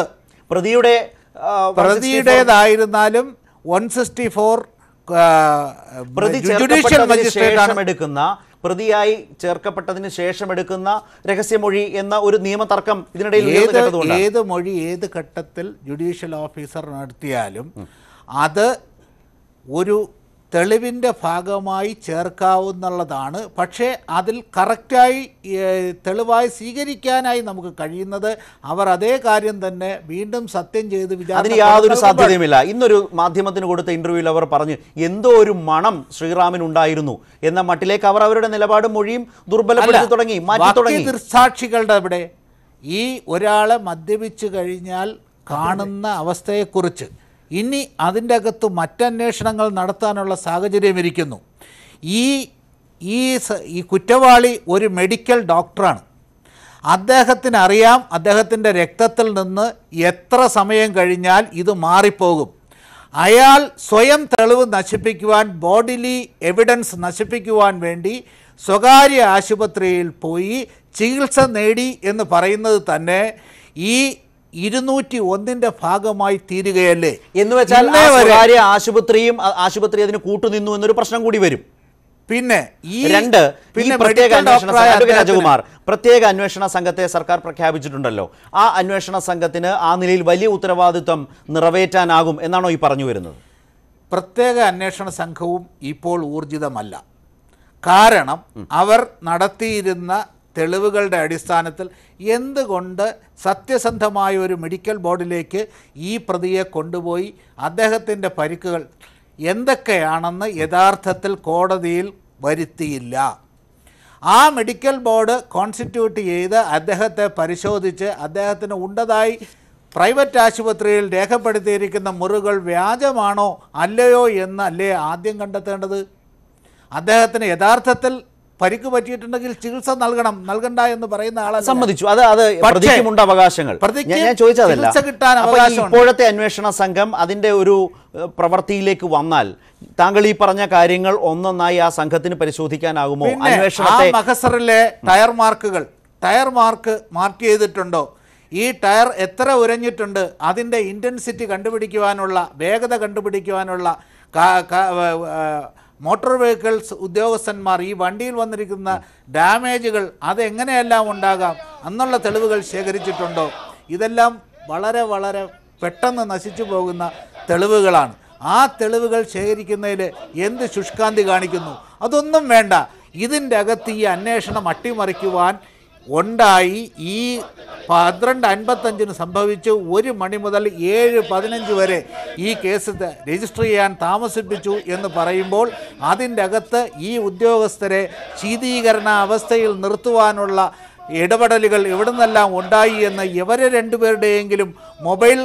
പ്രതിയുടേതായിരുന്നാലും 164 പ്രതിയായി ചേർക്കപ്പെട്ടതിന് ശേഷം എടുക്കുന്ന രഹസ്യമൊഴി എന്ന ഒരു നിയമതർക്കം ഇതിനിടയിൽ ഏത് മൊഴി ഏത് ഘട്ടത്തിൽ ജുഡീഷ്യൽ ഓഫീസർ നടത്തിയാലും അത് ഒരു തെളിവിൻ്റെ ഭാഗമായി ചേർക്കാവുന്നതാണ്. പക്ഷേ അതിൽ കറക്റ്റായി തെളിവായി സ്വീകരിക്കാനായി നമുക്ക് കഴിയുന്നത് അവർ അതേ കാര്യം തന്നെ വീണ്ടും സത്യം ചെയ്ത് അതിന് യാതൊരു സാധ്യതയുമില്ല. ഇന്നൊരു മാധ്യമത്തിന് കൊടുത്ത ഇന്റർവ്യൂവിൽ അവർ പറഞ്ഞു എന്തോ ഒരു മണം ശ്രീറാമിനുണ്ടായിരുന്നു എന്ന മട്ടിലേക്ക് അവർ അവരുടെ നിലപാടും മൊഴിയും ദുർബലപ്പെടുത്തി തുടങ്ങി, മാറ്റി തുടങ്ങി. ദൃക്സാക്ഷികളുടെ അവിടെ ഈ ഒരാളെ മദ്യപിച്ചു കഴിഞ്ഞാൽ കാണുന്ന അവസ്ഥയെക്കുറിച്ച് ഇനി അതിൻ്റെ അകത്ത് മറ്റന്വേഷണങ്ങൾ നടത്താനുള്ള സാഹചര്യം ഇരിക്കുന്നു. ഈ കുറ്റവാളി ഒരു മെഡിക്കൽ ഡോക്ടറാണ്. അദ്ദേഹത്തിന് അറിയാം അദ്ദേഹത്തിൻ്റെ രക്തത്തിൽ നിന്ന് എത്ര സമയം കഴിഞ്ഞാൽ ഇത് മാറിപ്പോകും. അയാൾ സ്വയം തെളിവ് നശിപ്പിക്കുവാൻ, ബോഡിലി എവിഡൻസ് നശിപ്പിക്കുവാൻ വേണ്ടി സ്വകാര്യ ആശുപത്രിയിൽ പോയി ചികിത്സ നേടി എന്ന് പറയുന്നത് തന്നെ ഈ 201 ഭാഗമായി തീരുകയല്ലേ എന്ന് വെച്ചാൽ ആശുപത്രി അതിന് കൂട്ടുനിന്നു എന്നൊരു പ്രശ്നം കൂടി വരും. പിന്നെ രാജകുമാർ, പ്രത്യേക അന്വേഷണ സംഘത്തെ സർക്കാർ പ്രഖ്യാപിച്ചിട്ടുണ്ടല്ലോ. ആ അന്വേഷണ സംഘത്തിന് ആ നിലയിൽ വലിയ ഉത്തരവാദിത്വം നിറവേറ്റാനാകും എന്നാണോ ഈ പറഞ്ഞു വരുന്നത്? പ്രത്യേക അന്വേഷണ സംഘവും ഇപ്പോൾ ഊർജിതമല്ല. കാരണം അവർ നടത്തിയിരുന്ന തെളിവുകളുടെ അടിസ്ഥാനത്തിൽ എന്തുകൊണ്ട് സത്യസന്ധമായ ഒരു മെഡിക്കൽ ബോർഡിലേക്ക് ഈ പ്രതിയെ കൊണ്ടുപോയി അദ്ദേഹത്തിൻ്റെ പരിക്കുകൾ എന്തൊക്കെയാണെന്ന് യഥാർത്ഥത്തിൽ കോടതിയിൽ വരുത്തിയില്ല. ആ മെഡിക്കൽ ബോർഡ് കോൺസ്റ്റിറ്റ്യൂട്ട് ചെയ്ത് അദ്ദേഹത്തെ പരിശോധിച്ച് അദ്ദേഹത്തിന് ഉണ്ടതായി പ്രൈവറ്റ് ആശുപത്രിയിൽ രേഖപ്പെടുത്തിയിരിക്കുന്ന മുറിവുകൾ വ്യാജമാണോ അല്ലയോ എന്നല്ലേ ആദ്യം കണ്ടെത്തേണ്ടത്. അദ്ദേഹത്തിന് യഥാർത്ഥത്തിൽ പരിക്ക് പറ്റിയിട്ടുണ്ടെങ്കിൽ ചികിത്സ നൽകണ്ട എന്ന് പറയുന്ന ആളെ സമ്മതിച്ചു. പ്രതിക്കുമുണ്ട് അവകാശങ്ങൾ. ഞാൻ ചോദിച്ചതല്ല. ഇപ്പോഴത്തെ അന്വേഷണ സംഘം അതിന്റെ ഒരു പ്രവൃത്തിയിലേക്ക് വന്നാൽ താങ്കൾ ഈ പറഞ്ഞ കാര്യങ്ങൾ ഒന്നൊന്നായി ആ സംഘത്തിന് പരിശോധിക്കാനാകുമോ? അന്വേഷണത്തെ മഹസറിലെ ടയർ മാർക്ക് ചെയ്തിട്ടുണ്ടോ? ഈ ടയർ എത്ര ഉരഞ്ഞിട്ടുണ്ട്, അതിൻ്റെ ഇൻറ്റൻസിറ്റി കണ്ടുപിടിക്കുവാനുള്ള, വേഗത കണ്ടുപിടിക്കുവാനുള്ള മോട്ടോർ വെഹിക്കിൾസ് ഉദ്യോഗസ്ഥന്മാർ ഈ വണ്ടിയിൽ വന്നിരിക്കുന്ന ഡാമേജുകൾ അതെങ്ങനെയെല്ലാം ഉണ്ടാകാം എന്നുള്ള തെളിവുകൾ ശേഖരിച്ചിട്ടുണ്ടോ? ഇതെല്ലാം വളരെ വളരെ പെട്ടെന്ന് നശിച്ചു പോകുന്ന തെളിവുകളാണ്. ആ തെളിവുകൾ ശേഖരിക്കുന്നതിൽ എന്ത് ശുഷ്കാന്തി കാണിക്കുന്നു? അതൊന്നും വേണ്ട. ഇതിൻ്റെ അകത്ത് ഈ അന്വേഷണം അട്ടിമറിക്കുവാൻ ഉണ്ടായി. ഈ 12:55 സംഭവിച്ചു 1 മണി മുതൽ 7:15 വരെ ഈ കേസ് രജിസ്റ്റർ ചെയ്യാൻ താമസിപ്പിച്ചു എന്ന് പറയുമ്പോൾ അതിൻ്റെ അകത്ത് ഈ ഉദ്യോഗസ്ഥരെ ശീതീകരണ അവസ്ഥയിൽ നിർത്തുവാനുള്ള ഇടപെടലുകൾ എവിടെ നിന്നെല്ലാം ഉണ്ടായി എന്ന് ഇവരെ രണ്ടുപേരുടെയെങ്കിലും മൊബൈൽ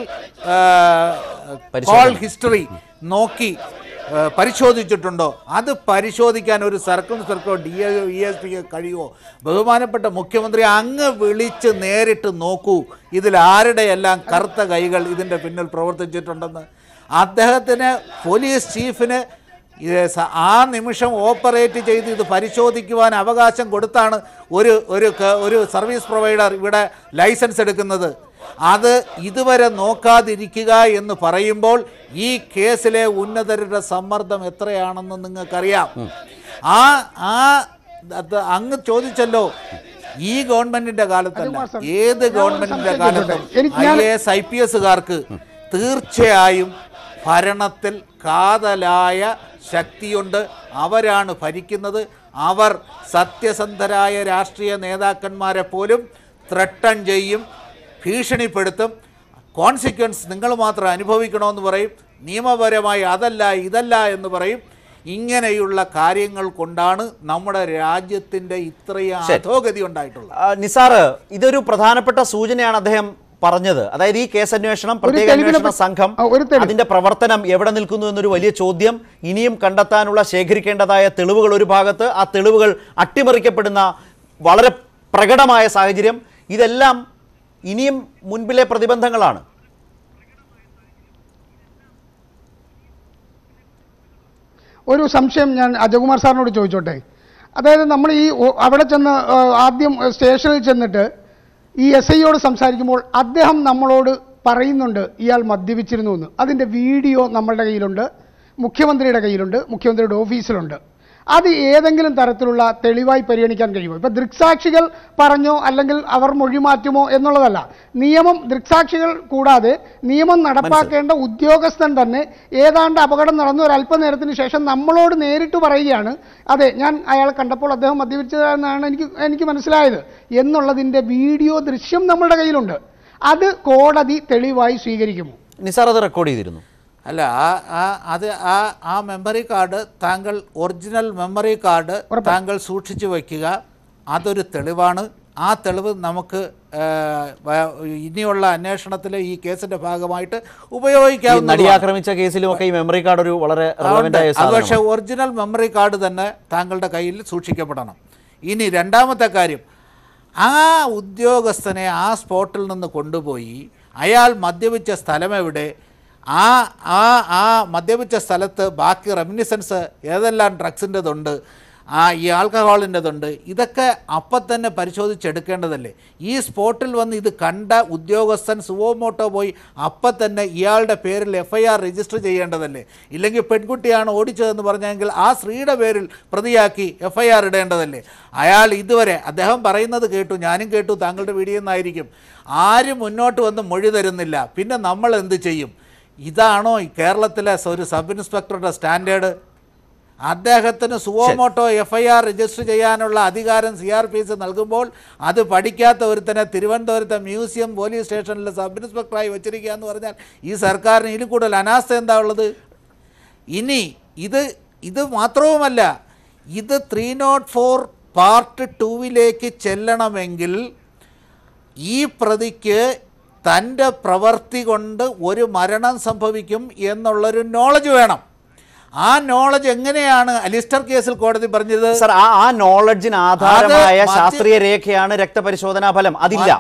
കോൾ ഹിസ്റ്ററി നോക്കി പരിശോധിച്ചിട്ടുണ്ടോ? അത് പരിശോധിക്കാൻ ഒരു സർക്കിൾ ഇൻസ്പെക്ടറോ DSPക്ക് കഴിയുമോ? ബഹുമാനപ്പെട്ട മുഖ്യമന്ത്രി അങ്ങ് വിളിച്ച് നേരിട്ട് നോക്കൂ, ഇതിൽ ആരുടെയെല്ലാം കറുത്ത കൈകൾ ഇതിൻ്റെ പിന്നിൽ പ്രവർത്തിച്ചിട്ടുണ്ടെന്ന്. അദ്ദേഹത്തിന് പോലീസ് ചീഫിന് ആ നിമിഷം ഓപ്പറേറ്റ് ചെയ്ത് ഇത് പരിശോധിക്കുവാൻ അവകാശം കൊടുത്താണ് ഒരു സർവീസ് പ്രൊവൈഡർ ഇവിടെ ലൈസൻസ് എടുക്കുന്നത്. അത് ഇതുവരെ നോക്കാതിരിക്കുക എന്ന് പറയുമ്പോൾ ഈ കേസിലെ ഉന്നതരുടെ സമ്മർദ്ദം എത്രയാണെന്ന് നിങ്ങൾക്കറിയാം. അങ്ങ് ചോദിച്ചല്ലോ, ഈ ഗവൺമെന്റിന്റെ കാലത്തല്ല, ഏത് ഗവൺമെന്റിന്റെ കാലത്തും IAS IPSകാർക്ക് തീർച്ചയായും ഭരണത്തിൽ കാതലായ ശക്തിയുണ്ട്. അവരാണ് ഭരിക്കുന്നത്. അവർ സത്യസന്ധരായ രാഷ്ട്രീയ നേതാക്കന്മാരെ പോലും ത്രട്ടൺ ചെയ്യും, ഭീഷണിപ്പെടുത്തും. കോൺസിക്വൻസ് നിങ്ങൾ മാത്രം അനുഭവിക്കണമെന്ന് പറയും. നിയമപരമായി അതല്ല ഇതല്ല എന്ന് പറയും. ഇങ്ങനെയുള്ള കാര്യങ്ങൾ കൊണ്ടാണ് നമ്മുടെ രാജ്യത്തിൻ്റെ ഇത്രയും അധോഗതി ഉണ്ടായിട്ടുള്ളത്. നിസാർ, ഇതൊരു പ്രധാനപ്പെട്ട സൂചനയാണ് അദ്ദേഹം പറഞ്ഞത്. അതായത് ഈ കേസ് അന്വേഷണം, പ്രത്യേക അന്വേഷണ സംഘം, അതിന്റെ പ്രവർത്തനം എവിടെ നിൽക്കുന്നു എന്നൊരു വലിയ ചോദ്യം. ഇനിയും കണ്ടെത്താനുള്ള ശേഖരിക്കേണ്ടതായ തെളിവുകൾ ഒരു ഭാഗത്ത്, ആ തെളിവുകൾ അട്ടിമറിക്കപ്പെടുന്ന വളരെ പ്രകടമായ സാഹചര്യം, ഇതെല്ലാം ഇനിയും മുൻപിലെ പ്രതിബന്ധങ്ങളാണ്. ഒരു സംശയം ഞാൻ അജയകുമാർ സാറിനോട് ചോദിച്ചോട്ടെ. അതായത് നമ്മൾ ഈ അവിടെ ചെന്ന് ആദ്യം സ്റ്റേഷനിൽ ചെന്നിട്ട് ഈ SIയോട് സംസാരിക്കുമ്പോൾ അദ്ദേഹം നമ്മളോട് പറയുന്നുണ്ട് ഇയാൾ മദ്യപിച്ചിരുന്നു എന്ന്. അതിൻ്റെ വീഡിയോ നമ്മളുടെ കയ്യിലുണ്ട്, മുഖ്യമന്ത്രിയുടെ കയ്യിലുണ്ട്, മുഖ്യമന്ത്രിയുടെ ഓഫീസിലുണ്ട്. അത് ഏതെങ്കിലും തരത്തിലുള്ള തെളിവായി പരിഗണിക്കാൻ കഴിയുമോ? ഇപ്പോൾ ദൃക്സാക്ഷികൾ പറഞ്ഞോ അല്ലെങ്കിൽ അവർ മൊഴി മാറ്റുമോ എന്നുള്ളതല്ല. നിയമം, ദൃക്സാക്ഷികൾ കൂടാതെ നിയമം നടപ്പാക്കേണ്ട ഉദ്യോഗസ്ഥൻ തന്നെ ഏതാണ്ട് അപകടം നടന്നു ഒരല്പനേരത്തിന് ശേഷം നമ്മളോട് നേരിട്ട് പറയുകയാണ്, അതെ ഞാൻ അയാളെ കണ്ടപ്പോൾ അദ്ദേഹം മദ്യപിച്ചതെന്നാണ് എനിക്ക് മനസ്സിലായത് എന്നുള്ളതിൻ്റെ വീഡിയോ ദൃശ്യം നമ്മളുടെ കയ്യിലുണ്ട്. അത് കോടതി തെളിവായി സ്വീകരിക്കുമോ? നിസാർ അത് റെക്കോർഡ് ചെയ്തിരുന്നു. അല്ല, ആ മെമ്മറി കാർഡ്, താങ്കൾ ഒറിജിനൽ മെമ്മറി കാർഡ് താങ്കൾ സൂക്ഷിച്ചു വയ്ക്കുക. അതൊരു തെളിവാണ്. ആ തെളിവ് നമുക്ക് ഇനിയുള്ള അന്വേഷണത്തിൽ ഈ കേസിന്റെ ഭാഗമായിട്ട് ഉപയോഗിക്കാവുന്ന. നടിയാക്രമിച്ച കേസിലുമൊക്കെ ഈ മെമ്മറി കാർഡ് ഒരു വളരെ റെലവന്റ് ആയ സാധനമാണ്. പക്ഷേ ഒറിജിനൽ മെമ്മറി കാർഡ് തന്നെ താങ്കളുടെ കയ്യിൽ സൂക്ഷിക്കപ്പെടണം. ഇനി രണ്ടാമത്തെ കാര്യം, ആ ഉദ്യോഗസ്ഥനെ ആ സ്പോട്ടിൽ നിന്ന് കൊണ്ടുപോയി അയാൾ മദ്യപിച്ച സ്ഥലം എവിടെ, ആ മദ്യപിച്ച സ്ഥലത്ത് ബാക്കി റെമിനിസൻസ് ഏതെല്ലാം ഡ്രഗ്സിൻ്റെതുണ്ട്, ഈ ആൽക്കഹോളിൻ്റെതുണ്ട്, ഇതൊക്കെ അപ്പം തന്നെ പരിശോധിച്ചെടുക്കേണ്ടതല്ലേ? ഈ സ്പോട്ടിൽ വന്ന് ഇത് കണ്ട ഉദ്യോഗസ്ഥൻ സുവോമോട്ടോ പോയി അപ്പം തന്നെ ഇയാളുടെ പേരിൽ FIR രജിസ്റ്റർ ചെയ്യേണ്ടതല്ലേ? ഇല്ലെങ്കിൽ പെൺകുട്ടിയാണ് ഓടിച്ചതെന്ന് പറഞ്ഞെങ്കിൽ ആ സ്ത്രീയുടെ പേരിൽ പ്രതിയാക്കി FIR ഇടേണ്ടതല്ലേ? അയാൾ ഇതുവരെ, അദ്ദേഹം പറയുന്നത് കേട്ടു, ഞാനും കേട്ടു, താങ്കളുടെ വീഡിയോയിൽ നിന്നായിരിക്കും, ആരും മുന്നോട്ട് വന്ന് മൊഴി തരുന്നില്ല. പിന്നെ നമ്മൾ എന്ത് ചെയ്യും? ഇതാണോ കേരളത്തിലെ ഒരു സബ് ഇൻസ്പെക്ടറുടെ സ്റ്റാൻഡേർഡ്? അദ്ദേഹത്തിന് സുവോമോട്ടോ FIR രജിസ്റ്റർ ചെയ്യാനുള്ള അധികാരം CRPC നൽകുമ്പോൾ അത് പഠിക്കാത്ത ഒരുത്തനെ തിരുവനന്തപുരത്തെ മ്യൂസിയം പോലീസ് സ്റ്റേഷനിൽ സബ് ഇൻസ്പെക്ടറായി വെച്ചിരിക്കുക എന്ന് പറഞ്ഞാൽ ഈ സർക്കാരിന് ഇതിൽ കൂടുതൽ അനാസ്ഥ എന്താ ഉള്ളത്? ഇനി ഇത് മാത്രവുമല്ല, ഇത് 304 പാർട്ട് 2 ചെല്ലണമെങ്കിൽ ഈ പ്രതിക്ക് തൻ്റെ പ്രവൃത്തി കൊണ്ട് ഒരു മരണം സംഭവിക്കും എന്നുള്ളൊരു നോളജ് വേണം. ആ നോളജ് എങ്ങനെയാണ് അലിസ്റ്റർ കേസിൽ കോടതി പറഞ്ഞത്? സർ, ആ നോളജിന് ആധാരമായ ശാസ്ത്രീയ രേഖയാണ് രക്തപരിശോധനാ ഫലം. അതില്ല.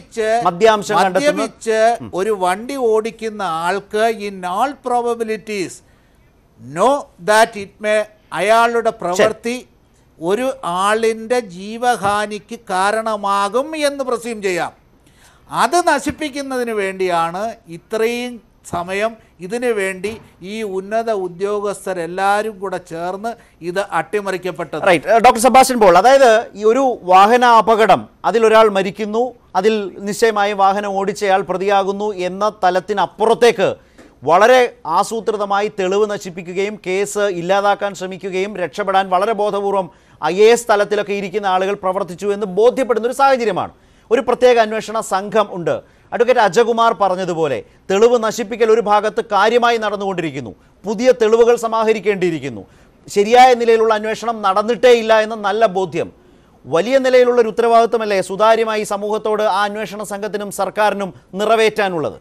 മദ്യപിച്ച് ഒരു വണ്ടി ഓടിക്കുന്ന ആൾക്ക് in all probabilities know that it may, അയാളുടെ പ്രവൃത്തി ഒരു ആളിൻ്റെ ജീവഹാനിക്ക് കാരണമാകും എന്ന് പ്രസ്യൂം ചെയ്യാം. അത് നശിപ്പിക്കുന്നതിന് വേണ്ടിയാണ് ഇത്രയും സമയം ഇതിനു വേണ്ടി ഈ ഉന്നത ഉദ്യോഗസ്ഥരെല്ലാവരും കൂടെ ചേർന്ന് ഇത് അട്ടിമറിക്കപ്പെട്ടത്. റൈറ്റ്. ഡോക്ടർ സെബാസ്റ്റ്യൻ പോൾ, അതായത് ഈ ഒരു വാഹന അപകടം, അതിലൊരാൾ മരിക്കുന്നു, അതിൽ നിശ്ചയമായും വാഹനം ഓടിച്ചയാൾ പ്രതിയാകുന്നു എന്ന തലത്തിനപ്പുറത്തേക്ക് വളരെ ആസൂത്രിതമായി തെളിവ് നശിപ്പിക്കുകയും കേസ് ഇല്ലാതാക്കാൻ ശ്രമിക്കുകയും രക്ഷപ്പെടാൻ വളരെ ബോധപൂർവം IAS തലത്തിലൊക്കെ ഇരിക്കുന്ന ആളുകൾ പ്രവർത്തിച്ചു എന്ന് ബോധ്യപ്പെടുന്ന ഒരു സാഹചര്യമാണ്. ഒരു പ്രത്യേക അന്വേഷണ സംഘം ഉണ്ട്. അഡ്വക്കേറ്റ് അജകുമാർ പറഞ്ഞതുപോലെ തെളിവ് നശിപ്പിക്കൽ ഒരു ഭാഗത്ത് കാര്യമായി നടന്നുകൊണ്ടിരിക്കുന്നു, പുതിയ തെളിവുകൾ സമാഹരിക്കേണ്ടിയിരിക്കുന്നു, ശരിയായ നിലയിലുള്ള അന്വേഷണം നടന്നിട്ടേ ഇല്ല എന്ന നല്ല ബോധ്യം വലിയ നിലയിലുള്ള ഒരു ഉത്തരവാദിത്വമല്ലേ സുതാര്യമായി സമൂഹത്തോട് ആ അന്വേഷണ സംഘത്തിനും സർക്കാരിനും നിറവേറ്റാനുള്ളത്?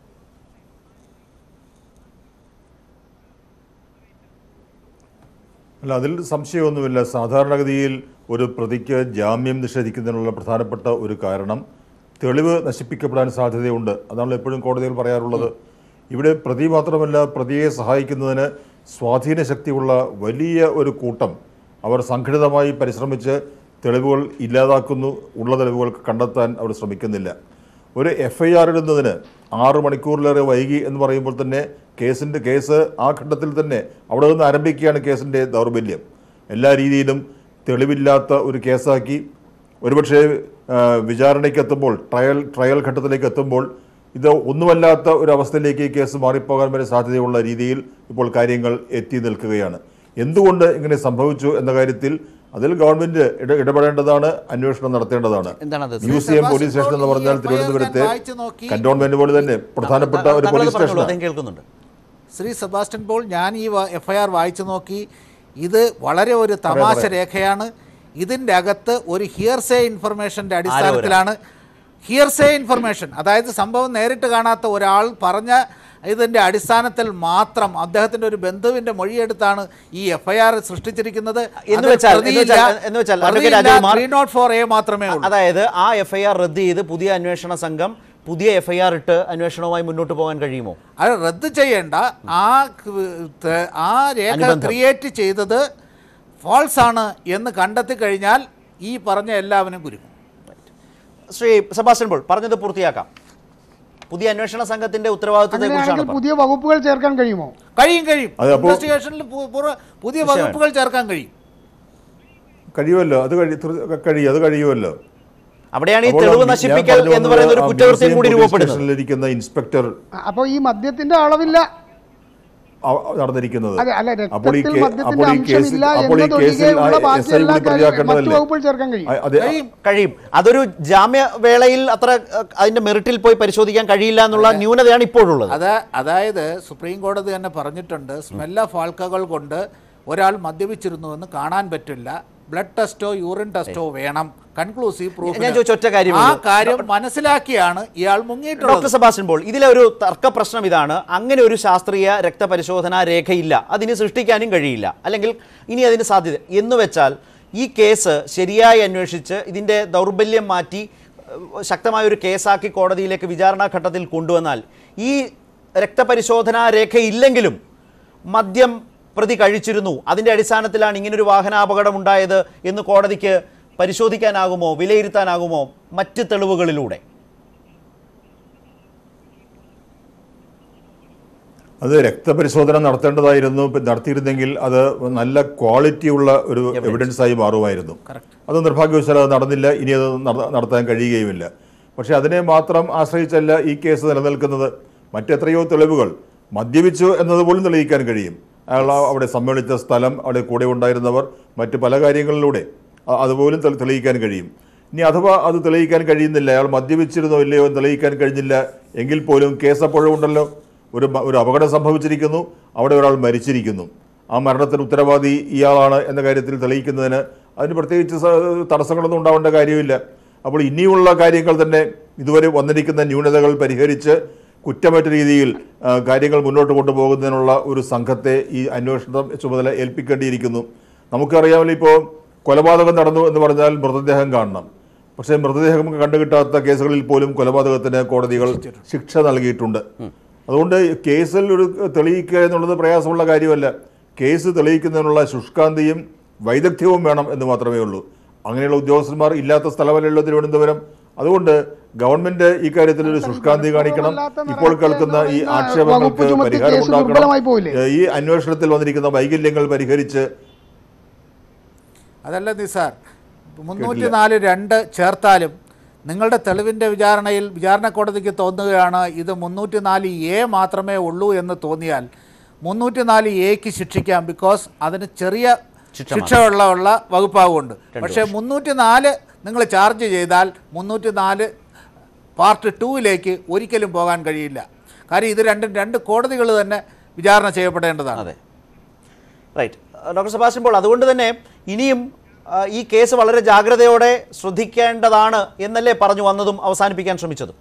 അല്ല, അതിൽ സംശയമൊന്നുമില്ല. സാധാരണഗതിയിൽ ഒരു പ്രതിക്ക് ജാമ്യം നിഷേധിക്കുന്നതിനുള്ള പ്രധാനപ്പെട്ട ഒരു കാരണം തെളിവ് നശിപ്പിക്കപ്പെടാൻ സാധ്യതയുണ്ട്. അതാണ് എപ്പോഴും കോടതികൾ പറയാറുള്ളത്. ഇവിടെ പ്രതി മാത്രമല്ല, പ്രതിയെ സഹായിക്കുന്നതിന് സ്വാധീന ശക്തിയുള്ള വലിയ ഒരു കൂട്ടം അവർ സംഘടിതമായി പരിശ്രമിച്ച് തെളിവുകൾ ഇല്ലാതാക്കുന്നു. ഉള്ള തെളിവുകൾ കണ്ടെത്താൻ അവർ ശ്രമിക്കുന്നില്ല. ഒരു FIR ഇടുന്നതിന് 6 മണിക്കൂറിലേറെ വൈകി എന്ന് പറയുമ്പോൾ തന്നെ കേസ് ആ ഘട്ടത്തിൽ തന്നെ അവിടെ നിന്ന് ആരംഭിക്കുകയാണ് കേസിൻ്റെ ദൗർബല്യം. എല്ലാ രീതിയിലും തെളിവില്ലാത്ത ഒരു കേസാക്കി ഒരുപക്ഷെ വിചാരണയ്ക്ക് എത്തുമ്പോൾ ട്രയൽ ഘട്ടത്തിലേക്ക് എത്തുമ്പോൾ ഇത് ഒന്നുമല്ലാത്ത ഒരു അവസ്ഥയിലേക്ക് കേസ് മാറിപ്പോകാൻ വരെ സാധ്യതയുള്ള രീതിയിൽ ഇപ്പോൾ കാര്യങ്ങൾ എത്തി നിൽക്കുകയാണ്. എന്തുകൊണ്ട് ഇങ്ങനെ സംഭവിച്ചു എന്ന കാര്യത്തിൽ അതിൽ ഗവൺമെന്റ് ഇടപെടേണ്ടതാണ്, അന്വേഷണം നടത്തേണ്ടതാണ്. മ്യൂസിയം പോലീസ് സ്റ്റേഷൻ എന്ന് പറഞ്ഞാൽ തിരുവനന്തപുരത്തെ കന്റോൺമെന്റ് പോലെ തന്നെ പ്രധാനപ്പെട്ട ഒരു പോലീസ് സ്റ്റേഷനാണ്. ശ്രീ സെബാസ്റ്റ്യൻ പോൾ, ഞാൻ ഈ FIR വായിച്ചു നോക്കി. ഇത് വളരെ ഒരു തമാശ രേഖയാണ്. ഇതിൻ്റെ അകത്ത് ഒരു ഹിയർസേ ഇൻഫർമേഷൻ്റെ അടിസ്ഥാനത്തിലാണ്. ഹിയർസേ ഇൻഫർമേഷൻ, അതായത് സംഭവം നേരിട്ട് കാണാത്ത ഒരാൾ പറഞ്ഞ ഇതിൻ്റെ അടിസ്ഥാനത്തിൽ മാത്രം അദ്ദേഹത്തിൻ്റെ ഒരു ബന്ധുവിൻ്റെ മൊഴിയെടുത്താണ് ഈ FIR സൃഷ്ടിച്ചിരിക്കുന്നത്. 304A മാത്രമേ ഉള്ളൂ. അതായത് ആ FIR റദ്ദ് ചെയ്ത് പുതിയ അന്വേഷണ സംഘം പുതിയ FIR ഇട്ട് അന്വേഷണവുമായി മുന്നോട്ട് പോകാൻ കഴിയുമോ? അത് റദ്ദ് ചെയ്യേണ്ട. ആ രേഖ ക്രിയേറ്റ് ചെയ്തത് ഫാൾസ് ആണ് എന്ന് കണ്ടെത്തി കഴിഞ്ഞാൽ ഈ പറഞ്ഞ എല്ലാവരും കുരുക്കും. ശ്രീ സെബാസ്റ്റ്യൻ പോൾ പറഞ്ഞത് പൂർത്തിയാക്കാം. പുതിയ അന്വേഷണ സംഘത്തിന്റെ ഉത്തരവാദിത്വത്തെക്കുറിച്ചാണ്. പുതിയ വകുപ്പുകൾ ചേർക്കാൻ കഴിയുമോ? കഴിയും. ഇൻവെസ്റ്റിഗേഷനിൽ പുതിയ വകുപ്പുകൾ ചേർക്കാൻ കഴിയുമല്ലോ. അത് കഴിയുമല്ലോ. അവിടെയാണ് ഈ തെളിവ് നശിപ്പിക്കൽ എന്ന് പറയുന്ന ഒരു കുറ്റകൃത്യം കൂടി രൂപപ്പെടുന്നത്. ഇൻസ്പെക്ടർ അപ്പോൾ ഈ മദ്യത്തിന്റെ അളവില്ല നടന്നിരിക്കുന്നത്. കഴിയും. അതൊരു ജാമ്യവേളയിൽ അത്ര അതിന്റെ മെറിറ്റിൽ പോയി പരിശോധിക്കാൻ കഴിയില്ല എന്നുള്ള ന്യൂനതയാണ് ഇപ്പോഴുള്ളത്. അതായത് സുപ്രീം കോടതി തന്നെ പറഞ്ഞിട്ടുണ്ട്, സ്മെൽ ഓഫ് ആൽക്കഹോൾ കൊണ്ട് ഒരാൾ മദ്യപിച്ചിരുന്നുവെന്ന് കാണാൻ പറ്റില്ല, ബ്ലഡ് ടെസ്റ്റോ യൂറിൻ ടെസ്റ്റോ വേണം, കൺക്ലൂസീവ് പ്രൂഫ്. ഞാൻ ചോദിച്ച ഒറ്റ കാര്യം, ആ കാര്യം മനസ്സിലാക്കിയാണ് ഇയാൾ മുങ്ങിയിട്ടുള്ളത്. ഡോക്ടർ സെബാസ്റ്റ്യൻ പോൾ, ഇതിലെ ഒരു തർക്ക പ്രശ്നം ഇതാണ്. അങ്ങനെ ഒരു ശാസ്ത്രീയ രക്തപരിശോധനാ രേഖയില്ല, അതിന് സൃഷ്ടിക്കാനും കഴിയില്ല, അല്ലെങ്കിൽ ഇനി അതിന് സാധ്യത എന്ന് വെച്ചാൽ ഈ കേസ് ശരിയായി അന്വേഷിച്ച് ഇതിൻ്റെ ദൗർബല്യം മാറ്റി ശക്തമായൊരു കേസാക്കി കോടതിയിലേക്ക് വിചാരണാ ഘട്ടത്തിൽ കൊണ്ടുവന്നാൽ ഈ രക്തപരിശോധനാ രേഖയില്ലെങ്കിലും മദ്യം പ്രതി കഴിച്ചിരുന്നു, അതിൻ്റെ അടിസ്ഥാനത്തിലാണ് ഇങ്ങനൊരു വാഹനാപകടം ഉണ്ടായത് എന്ന് കോടതിക്ക് പരിശോധിക്കാനാകുമോ, വിലയിരുത്താനാകുമോ മറ്റ് തെളിവുകളിലൂടെ? അത് രക്തപരിശോധന നടത്തേണ്ടതായിരുന്നു. നടത്തിയിരുന്നെങ്കിൽ അത് നല്ല ക്വാളിറ്റിയുള്ള ഒരു എവിഡൻസായി മാറുമായിരുന്നു. അത് നിർഭാഗ്യവശാൽ അത് നടന്നില്ല. ഇനി അത് നടത്താൻ കഴിയുകയുമില്ല. പക്ഷേ അതിനെ മാത്രം ആശ്രയിച്ചല്ല ഈ കേസ് നിലനിൽക്കുന്നത്. മറ്റെത്രയോ തെളിവുകൾ, മദ്യപിച്ചു എന്നതുപോലും തെളിയിക്കാൻ കഴിയും. അയാൾ അവിടെ സമ്മേളിച്ച സ്ഥലം, അവിടെ കൂടെ ഉണ്ടായിരുന്നവർ, മറ്റ് പല കാര്യങ്ങളിലൂടെ അതുപോലും തെളിയിക്കാൻ കഴിയും. ഇനി അഥവാ അത് തെളിയിക്കാൻ കഴിയുന്നില്ല, അയാൾ മദ്യപിച്ചിരുന്നോ ഇല്ലയോ എന്ന് തെളിയിക്കാൻ കഴിഞ്ഞില്ല എങ്കിൽ പോലും കേസ് അപ്പോഴും ഉണ്ടല്ലോ. ഒരു അപകടം സംഭവിച്ചിരിക്കുന്നു, അവിടെ ഒരാൾ മരിച്ചിരിക്കുന്നു, ആ മരണത്തിന് ഉത്തരവാദി ഇയാളാണ് എന്ന കാര്യത്തിൽ തെളിയിക്കുന്നതിന് അതിന് പ്രത്യേകിച്ച് തടസ്സങ്ങളൊന്നും ഉണ്ടാവേണ്ട കാര്യമില്ല. അപ്പോൾ ഇനിയുള്ള കാര്യങ്ങൾ തന്നെ ഇതുവരെ വന്നിരിക്കുന്ന ന്യൂനതകൾ പരിഹരിച്ച് കുറ്റമറ്റ രീതിയിൽ കാര്യങ്ങൾ മുന്നോട്ട് കൊണ്ടുപോകുന്നതിനുള്ള ഒരു സംഘത്തെ ഈ അന്വേഷണ ചുമതല ഏൽപ്പിക്കേണ്ടിയിരിക്കുന്നു. നമുക്കറിയാമല്ലോ, ഇപ്പോൾ കൊലപാതകം നടന്നു എന്ന് പറഞ്ഞാൽ മൃതദേഹം കാണണം. പക്ഷേ മൃതദേഹം കണ്ടുകിട്ടാത്ത കേസുകളിൽ പോലും കൊലപാതകത്തിന് കോടതികൾ ശിക്ഷ നൽകിയിട്ടുണ്ട്. അതുകൊണ്ട് കേസിൽ ഒരു തെളിയിക്കുക എന്നുള്ളത് പ്രയാസമുള്ള കാര്യമല്ല. കേസ് തെളിയിക്കുന്നതിനുള്ള ശുഷ്കാന്തിയും വൈദഗ്ധ്യവും വേണം എന്ന് മാത്രമേ ഉള്ളൂ. അങ്ങനെയുള്ള ഉദ്യോഗസ്ഥന്മാർ ഇല്ലാത്ത സ്ഥലമല്ലല്ലോ തിരുവനന്തപുരം. അതുകൊണ്ട് ഗവൺമെന്റ് ഈ കാര്യത്തിൽ ഒരു ശുഷ്കാന്തി കാണിക്കണം. ഇപ്പോൾ കേൾക്കുന്ന ഈ ആക്ഷേപങ്ങൾക്ക് പരിഹാരം ഉണ്ടാക്കണം. ഈ അന്വേഷണത്തിൽ വന്നിരിക്കുന്ന വൈകല്യങ്ങൾ പരിഹരിച്ച് അതല്ല നിസാർ 304(2) ചേർത്താലും നിങ്ങളുടെ തെളിവിൻ്റെ വിചാരണ കോടതിക്ക് തോന്നുകയാണ് ഇത് 304A മാത്രമേ ഉള്ളൂ എന്ന് തോന്നിയാൽ 304Aക്ക് ശിക്ഷിക്കാം. ബിക്കോസ് അതിന് ചെറിയ ശിക്ഷയുള്ള വകുപ്പാകുണ്ട്. പക്ഷേ 304 നിങ്ങൾ ചാർജ് ചെയ്താൽ 304 പാർട്ട് 2ലേക്ക് ഒരിക്കലും പോകാൻ കഴിയില്ല. കാര്യം ഇത് രണ്ട് കോടതികൾ തന്നെ വിചാരണ ചെയ്യപ്പെടേണ്ടതാണ്. അതെ, റൈറ്റ്. ഡോക്ടർ സെബാസ്റ്റ്യൻ പോൾ, അതുകൊണ്ട് തന്നെ ഇനിയും ഈ കേസ് വളരെ ജാഗ്രതയോടെ ശ്രദ്ധിക്കേണ്ടതാണ് എന്നല്ലേ പറഞ്ഞു വന്നതും അവസാനിപ്പിക്കാൻ ശ്രമിച്ചതും?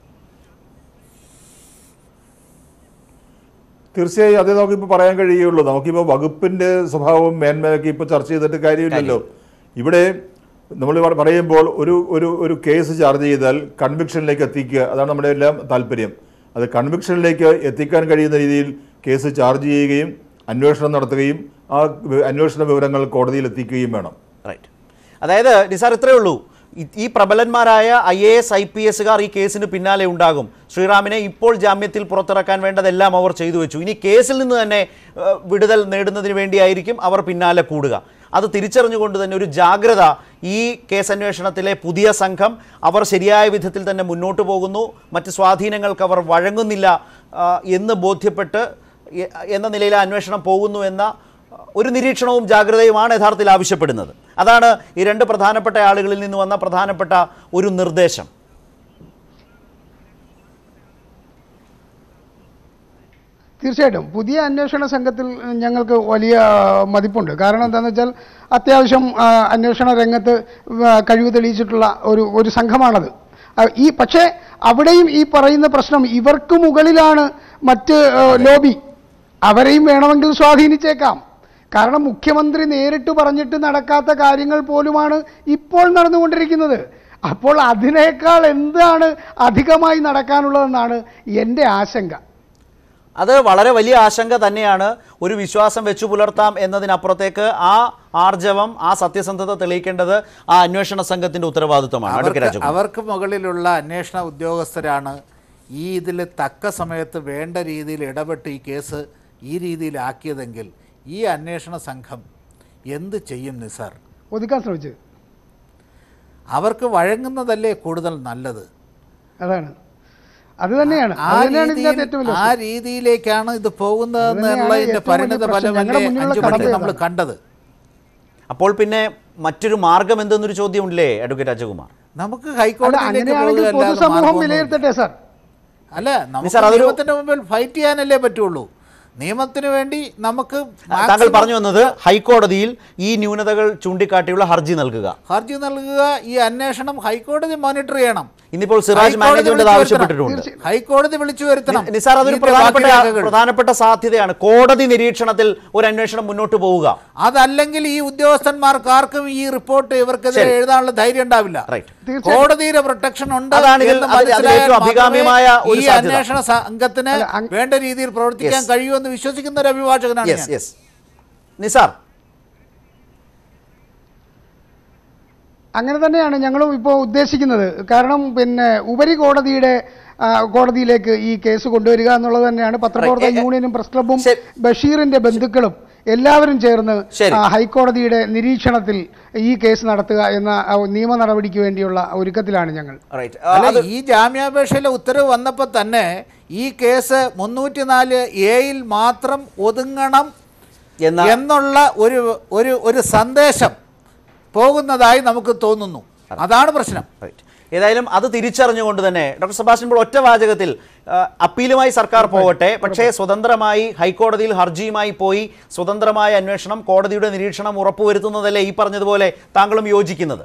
തീർച്ചയായും അതേ നമുക്കിപ്പോൾ പറയാൻ കഴിയുള്ളൂ. നമുക്കിപ്പോൾ വകുപ്പിൻ്റെ സ്വഭാവം മേന്മയൊക്കെ ഇപ്പോൾ ചർച്ച ചെയ്തിട്ട് കാര്യമില്ലല്ലോ. ഇവിടെ നമ്മൾ പറയുമ്പോൾ ഒരു കേസ് ചാർജ് ചെയ്താൽ കൺവിക്ഷനിലേക്ക് എത്തിക്കുക, അതാണ് നമ്മുടെ എല്ലാം താല്പര്യം. അത് കൺവിക്ഷനിലേക്ക് എത്തിക്കാൻ കഴിയുന്ന രീതിയിൽ കേസ് ചാർജ് ചെയ്യുകയും അന്വേഷണം നടത്തുകയും ആ അന്വേഷണ വിവരങ്ങൾ കോടതിയിൽ എത്തിക്കുകയും വേണം. റൈറ്റ്. അതായത് നിസാർ, ഇത്രയേ ഉള്ളൂ, ഈ പ്രബലന്മാരായ IAS IPSകാർ ഈ കേസിന് പിന്നാലെ ഉണ്ടാകും. ശ്രീറാമിനെ ഇപ്പോൾ ജാമ്യത്തിൽ പുറത്തിറക്കാൻ വേണ്ടതെല്ലാം അവർ ചെയ്തു വെച്ചു. ഇനി കേസിൽ നിന്ന് തന്നെ വിടുതൽ നേടുന്നതിന് വേണ്ടിയായിരിക്കും അവർ പിന്നാലെ കൂടുക. അത് തിരിച്ചറിഞ്ഞുകൊണ്ട് തന്നെ ഒരു ജാഗ്രത ഈ കേസ് അന്വേഷണത്തിലെ പുതിയ സംഘം അവർ ശരിയായ വിധത്തിൽ തന്നെ മുന്നോട്ട് പോകുന്നു, മറ്റ് സ്വാധീനങ്ങൾക്ക് അവർ വഴങ്ങുന്നില്ല എന്ന് ബോധ്യപ്പെട്ട് എന്ന നിലയിൽ അന്വേഷണം പോകുന്നു എന്ന ഒരു നിരീക്ഷണവും ജാഗ്രതയുമാണ് യഥാർത്ഥത്തിൽ ആവശ്യപ്പെടുന്നത്. അതാണ് ഈ രണ്ട് പ്രധാനപ്പെട്ട ആളുകളിൽ നിന്ന് വന്ന പ്രധാനപ്പെട്ട ഒരു നിർദ്ദേശം. തീർച്ചയായിട്ടും പുതിയ അന്വേഷണ സംഘത്തിൽ ഞങ്ങൾക്ക് വലിയ മതിപ്പുണ്ട്. കാരണം എന്താണെന്ന് വെച്ചാൽ അത്യാവശ്യം അന്വേഷണ രംഗത്ത് കഴിവ് തെളിയിച്ചിട്ടുള്ള ഒരു സംഘമാണത്. പക്ഷേ അവിടെയും ഈ പറയുന്ന പ്രശ്നം, ഇവർക്ക് മുകളിലാണ് മറ്റ് ലോബി, അവരെയും വേണമെങ്കിൽ സ്വാധീനിച്ചേക്കാം. കാരണം മുഖ്യമന്ത്രി നേരിട്ട് പറഞ്ഞിട്ട് നടക്കാത്ത കാര്യങ്ങൾ പോലുമാണ് ഇപ്പോൾ നടന്നുകൊണ്ടിരിക്കുന്നത്. അപ്പോൾ അതിനേക്കാൾ എന്താണ് അധികമായി നടക്കാനുള്ളതെന്നാണ് എൻ്റെ ആശങ്ക. അത് വളരെ വലിയ ആശങ്ക തന്നെയാണ്. ഒരു വിശ്വാസം വെച്ചു പുലർത്താം എന്നതിനപ്പുറത്തേക്ക് ആ ആർജവം, ആ സത്യസന്ധത തെളിയിക്കേണ്ടത് ആ അന്വേഷണ സംഘത്തിൻ്റെ ഉത്തരവാദിത്വമാണ്. അവർക്ക് മുകളിലുള്ള അന്വേഷണ ഉദ്യോഗസ്ഥരാണ് ഇതിൽ തക്ക സമയത്ത് വേണ്ട രീതിയിൽ ഇടപെട്ട് ഈ കേസ് ഈ രീതിയിലാക്കിയതെങ്കിൽ ഈ അന്വേഷണ സംഘം എന്ത് ചെയ്യും നിസാർ? ഒതുക്കാൻ ശ്രമിച്ചത് അവർക്ക് വഴങ്ങുന്നതല്ലേ കൂടുതൽ നല്ലത്. അതാണ്, അത് തന്നെയാണ് ആ രീതിയിലേക്കാണ് ഇത് പോകുന്നതെന്നുള്ളതിന്റെ പരിണിത ഫലമല്ലേ 5 മണിക്ക് നമ്മൾ കണ്ടത്. അപ്പോൾ പിന്നെ മറ്റൊരു മാർഗം എന്തെന്നൊരു ചോദ്യമുണ്ടല്ലേ അഡ്വക്കേറ്റ് രാജകുമാർ? നമുക്ക് ഹൈക്കോടതിയിലേക്ക് പൊതുസമൂഹം വിലയിരുത്തട്ടെ സാർ. അല്ല, നമുക്ക് നിയമത്തിന്റെ മുമ്പിൽ ഫൈറ്റ് ചെയ്യാനല്ലേ പറ്റുള്ളൂ. നിയമത്തിന് വേണ്ടി നമുക്ക് താങ്കൾ പറഞ്ഞു വന്നത് ഹൈക്കോടതിയിൽ ഈ ന്യൂനതകൾ ചൂണ്ടിക്കാട്ടിയുള്ള ഹർജി നൽകുക, ഈ അന്വേഷണം ഹൈക്കോടതി മോണിറ്റർ ചെയ്യണം. ഇന്നിപ്പോൾ സിറാജ് മാനേജ്മെന്റ് ആവശ്യപ്പെട്ടിട്ടുണ്ട്, ഹൈക്കോടതി വിളിച്ചു വരുത്തണം. നിസാർ, അതൊരു പ്രധാനപ്പെട്ട സാധ്യതയാണ്. കോടതി നിരീക്ഷണത്തിൽ ഒരു അന്വേഷണം മുന്നോട്ട് പോവുക. അതല്ലെങ്കിൽ ഈ ഉദ്യോഗസ്ഥന്മാർക്ക് ആർക്കും ഈ റിപ്പോർട്ട് ഇവർക്കെതിരെ എഴുതാനുള്ള ധൈര്യം ഉണ്ടാവില്ല. കോടതിയുടെ പ്രൊട്ടക്ഷൻ ഉണ്ട്. അഭികാമ്യമായ ഈ അന്വേഷണ സംഘത്തിന് വേണ്ട രീതിയിൽ പ്രവർത്തിക്കാൻ കഴിയുമെന്ന് വിശ്വസിക്കുന്ന ഒരു അഭിഭാഷകനാണ് നിസാർ. അങ്ങനെ തന്നെയാണ് ഞങ്ങളും ഇപ്പോൾ ഉദ്ദേശിക്കുന്നത്. കാരണം പിന്നെ കോടതിയിലേക്ക് ഈ കേസ് കൊണ്ടുവരിക എന്നുള്ളത് തന്നെയാണ് പത്രപ്രവർത്തക യൂണിയനും പ്രസ് ക്ലബും ബഷീറിന്റെ ബന്ധുക്കളും എല്ലാവരും ചേർന്ന് ഹൈക്കോടതിയുടെ നിരീക്ഷണത്തിൽ ഈ കേസ് നടത്തുക എന്ന നിയമ നടപടിക്ക് വേണ്ടിയുള്ള ഒരുക്കത്തിലാണ് ഞങ്ങൾ. ഈ ജാമ്യാപേക്ഷയിലെ ഉത്തരവ് വന്നപ്പോൾ തന്നെ ഈ കേസ് 304A മാത്രം ഒതുങ്ങണം എന്നുള്ള ഒരു സന്ദേശം പോകുന്നതായി നമുക്ക് തോന്നുന്നു. അതാണ് പ്രശ്നം. ഏതായാലും അത് തിരിച്ചറിഞ്ഞുകൊണ്ട് തന്നെ ഡോക്ടർ സെബാസ്റ്റ്യൻ പോൾ ഒറ്റ വാചകത്തിൽ അപ്പീലുമായി സർക്കാർ പോകട്ടെ, പക്ഷേ സ്വതന്ത്രമായി ഹൈക്കോടതിയിൽ ഹർജിയുമായി പോയി സ്വതന്ത്രമായ അന്വേഷണം, കോടതിയുടെ നിരീക്ഷണം ഉറപ്പുവരുത്തുന്നതല്ലേ ഈ പറഞ്ഞതുപോലെ താങ്കളും യോജിക്കുന്നത്?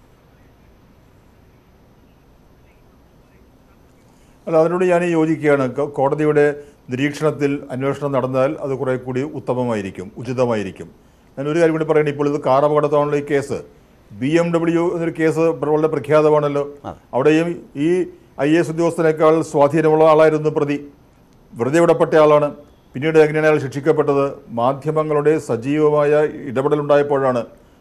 അല്ല, അതിനോട് ഞാൻ യോജിക്കുകയാണ്. കോടതിയുടെ നിരീക്ഷണത്തിൽ അന്വേഷണം നടന്നാൽ അത് കുറേ കൂടി ഉത്തമമായിരിക്കും, ഉചിതമായിരിക്കും. ഞാനൊരു കാര്യം കൂടി പറയണേ, ഇപ്പോൾ ഇത് കാർ അപകടത്താണല്ലോ ഈ കേസ്. BMW എന്നൊരു കേസ് വളരെ പ്രഖ്യാതമാണല്ലോ. അവിടെയും ഈ IAS ഉദ്യോഗസ്ഥനേക്കാൾ സ്വാധീനമുള്ള ആളായിരുന്നു പ്രതി. വെറുതെ വിടപ്പെട്ട ആളാണ്. പിന്നീട് എങ്ങനെയാണ് അയാൾ ശിക്ഷിക്കപ്പെട്ടത്? മാധ്യമങ്ങളുടെ സജീവമായ ഇടപെടലുണ്ടായപ്പോഴാണ്.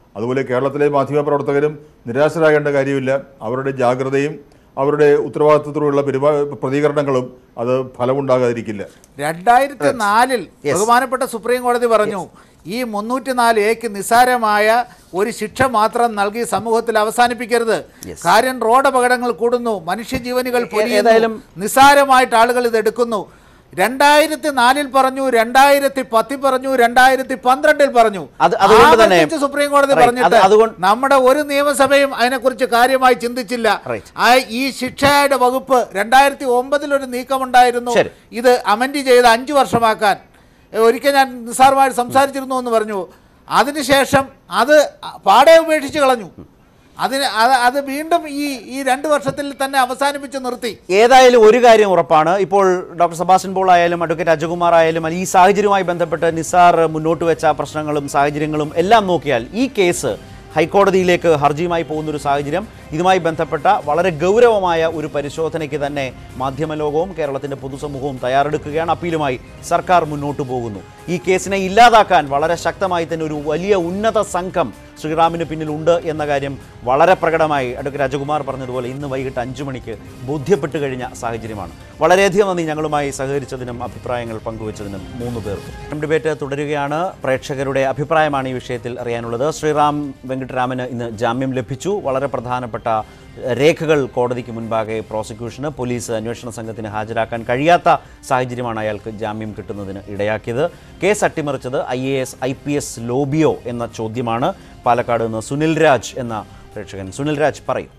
അതുപോലെ കേരളത്തിലെ മാധ്യമപ്രവർത്തകരും നിരാശരാകേണ്ട കാര്യമില്ല. അവരുടെ ജാഗ്രതയും അവരുടെ ഉത്തരവാദിത്വത്തിലുള്ള പ്രതികരണങ്ങളും അത് ഫലമുണ്ടാകാതിരിക്കില്ല. 2004 ബഹുമാനപ്പെട്ട സുപ്രീം കോടതി പറഞ്ഞു ഈ 304A നിസ്സാരമായ ഒരു ശിക്ഷ മാത്രം നൽകി സമൂഹത്തിൽ അവസാനിപ്പിക്കരുത്. കാര്യം റോഡ് അപകടങ്ങൾ കൂടുന്നു, മനുഷ്യജീവനുകൾ പൊലിയുന്നു, നിസ്സാരമായിട്ട് ആളുകൾ ഇത് എടുക്കുന്നു. 2004 പറഞ്ഞു, 2010 പറഞ്ഞു, 2012 പറഞ്ഞു. സുപ്രീം കോടതി പറഞ്ഞിട്ട് നമ്മുടെ ഒരു നിയമസഭയും അതിനെക്കുറിച്ച് കാര്യമായി ചിന്തിച്ചില്ല. ഈ ശിക്ഷയുടെ വകുപ്പ് 2009 ഒരു നീക്കമുണ്ടായിരുന്നു, ഇത് അമെൻഡ് ചെയ്ത് 5 വർഷമാക്കാൻ. ഒരിക്കൽ ഞാൻ നിസ്സാരമായിട്ട് സംസാരിച്ചിരുന്നു എന്ന് പറഞ്ഞു. അതിനുശേഷം അത് പാടെ ഉപേക്ഷിച്ച് കളഞ്ഞു. അത് വീണ്ടും ഈ 2 വർഷത്തിൽ തന്നെ അവസാനിപ്പിച്ച് നിർത്തി. ഏതായാലും ഒരു കാര്യം ഉറപ്പാണ്, ഇപ്പോൾ ഡോക്ടർ സെബാസ്റ്റ്യൻ പോൾ ആയാലും അഡ്വക്കേറ്റ് അജയകുമാർ ആയാലും ഈ സാഹചര്യവുമായി ബന്ധപ്പെട്ട് നിസാർ മുന്നോട്ട് വെച്ച പ്രശ്നങ്ങളും സാഹചര്യങ്ങളും എല്ലാം നോക്കിയാൽ ഈ കേസ് ഹൈക്കോടതിയിലേക്ക് ഹർജിയുമായി പോകുന്നൊരു സാഹചര്യം, ഇതുമായി ബന്ധപ്പെട്ട വളരെ ഗൗരവമായ ഒരു പരിശോധനയ്ക്ക് തന്നെ മാധ്യമലോകവും കേരളത്തിൻ്റെ പൊതുസമൂഹവും തയ്യാറെടുക്കുകയാണ്. അപ്പീലുമായി സർക്കാർ മുന്നോട്ട് പോകുന്നു. ഈ കേസിനെ ഇല്ലാതാക്കാൻ വളരെ ശക്തമായി തന്നെ ഒരു വലിയ ഉന്നത സംഘം ശ്രീറാമിന് പിന്നിലുണ്ട് എന്ന കാര്യം വളരെ പ്രകടമായി അഡ്വക്കേറ്റ് രാജകുമാർ പറഞ്ഞതുപോലെ ഇന്ന് വൈകിട്ട് 5 മണിക്ക് ബോധ്യപ്പെട്ട് കഴിഞ്ഞ സാഹചര്യമാണ്. വളരെയധികം നന്ദി ഞങ്ങളുമായി സഹകരിച്ചതിനും അഭിപ്രായങ്ങൾ പങ്കുവച്ചതിനും 3 പേർക്കും. ഡിബേറ്റ് തുടരുകയാണ്. പ്രേക്ഷകരുടെ അഭിപ്രായമാണ് ഈ വിഷയത്തിൽ അറിയാനുള്ളത്. ശ്രീറാം വെങ്കിട്ടരാമന് ഇന്ന് ജാമ്യം ലഭിച്ചു. വളരെ പ്രധാനപ്പെട്ട രേഖകൾ കോടതിക്ക് മുൻപാകെ പ്രോസിക്യൂഷന് പോലീസ് അന്വേഷണ സംഘത്തിന് ഹാജരാക്കാൻ കഴിയാത്ത സാഹചര്യമാണ് അയാൾക്ക് ജാമ്യം കിട്ടുന്നതിന് ഇടയാക്കിയത്. കേസ് അട്ടിമറിച്ചത് IAS IPS ലോബിയോ എന്ന ചോദ്യമാണ്. പാലക്കാട് നിന്ന് സുനിൽ രാജ് എന്ന പ്രേക്ഷകൻ. സുനിൽ രാജ് പറയും.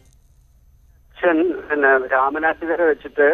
രാമനാട്ടുകര വെച്ചിട്ട്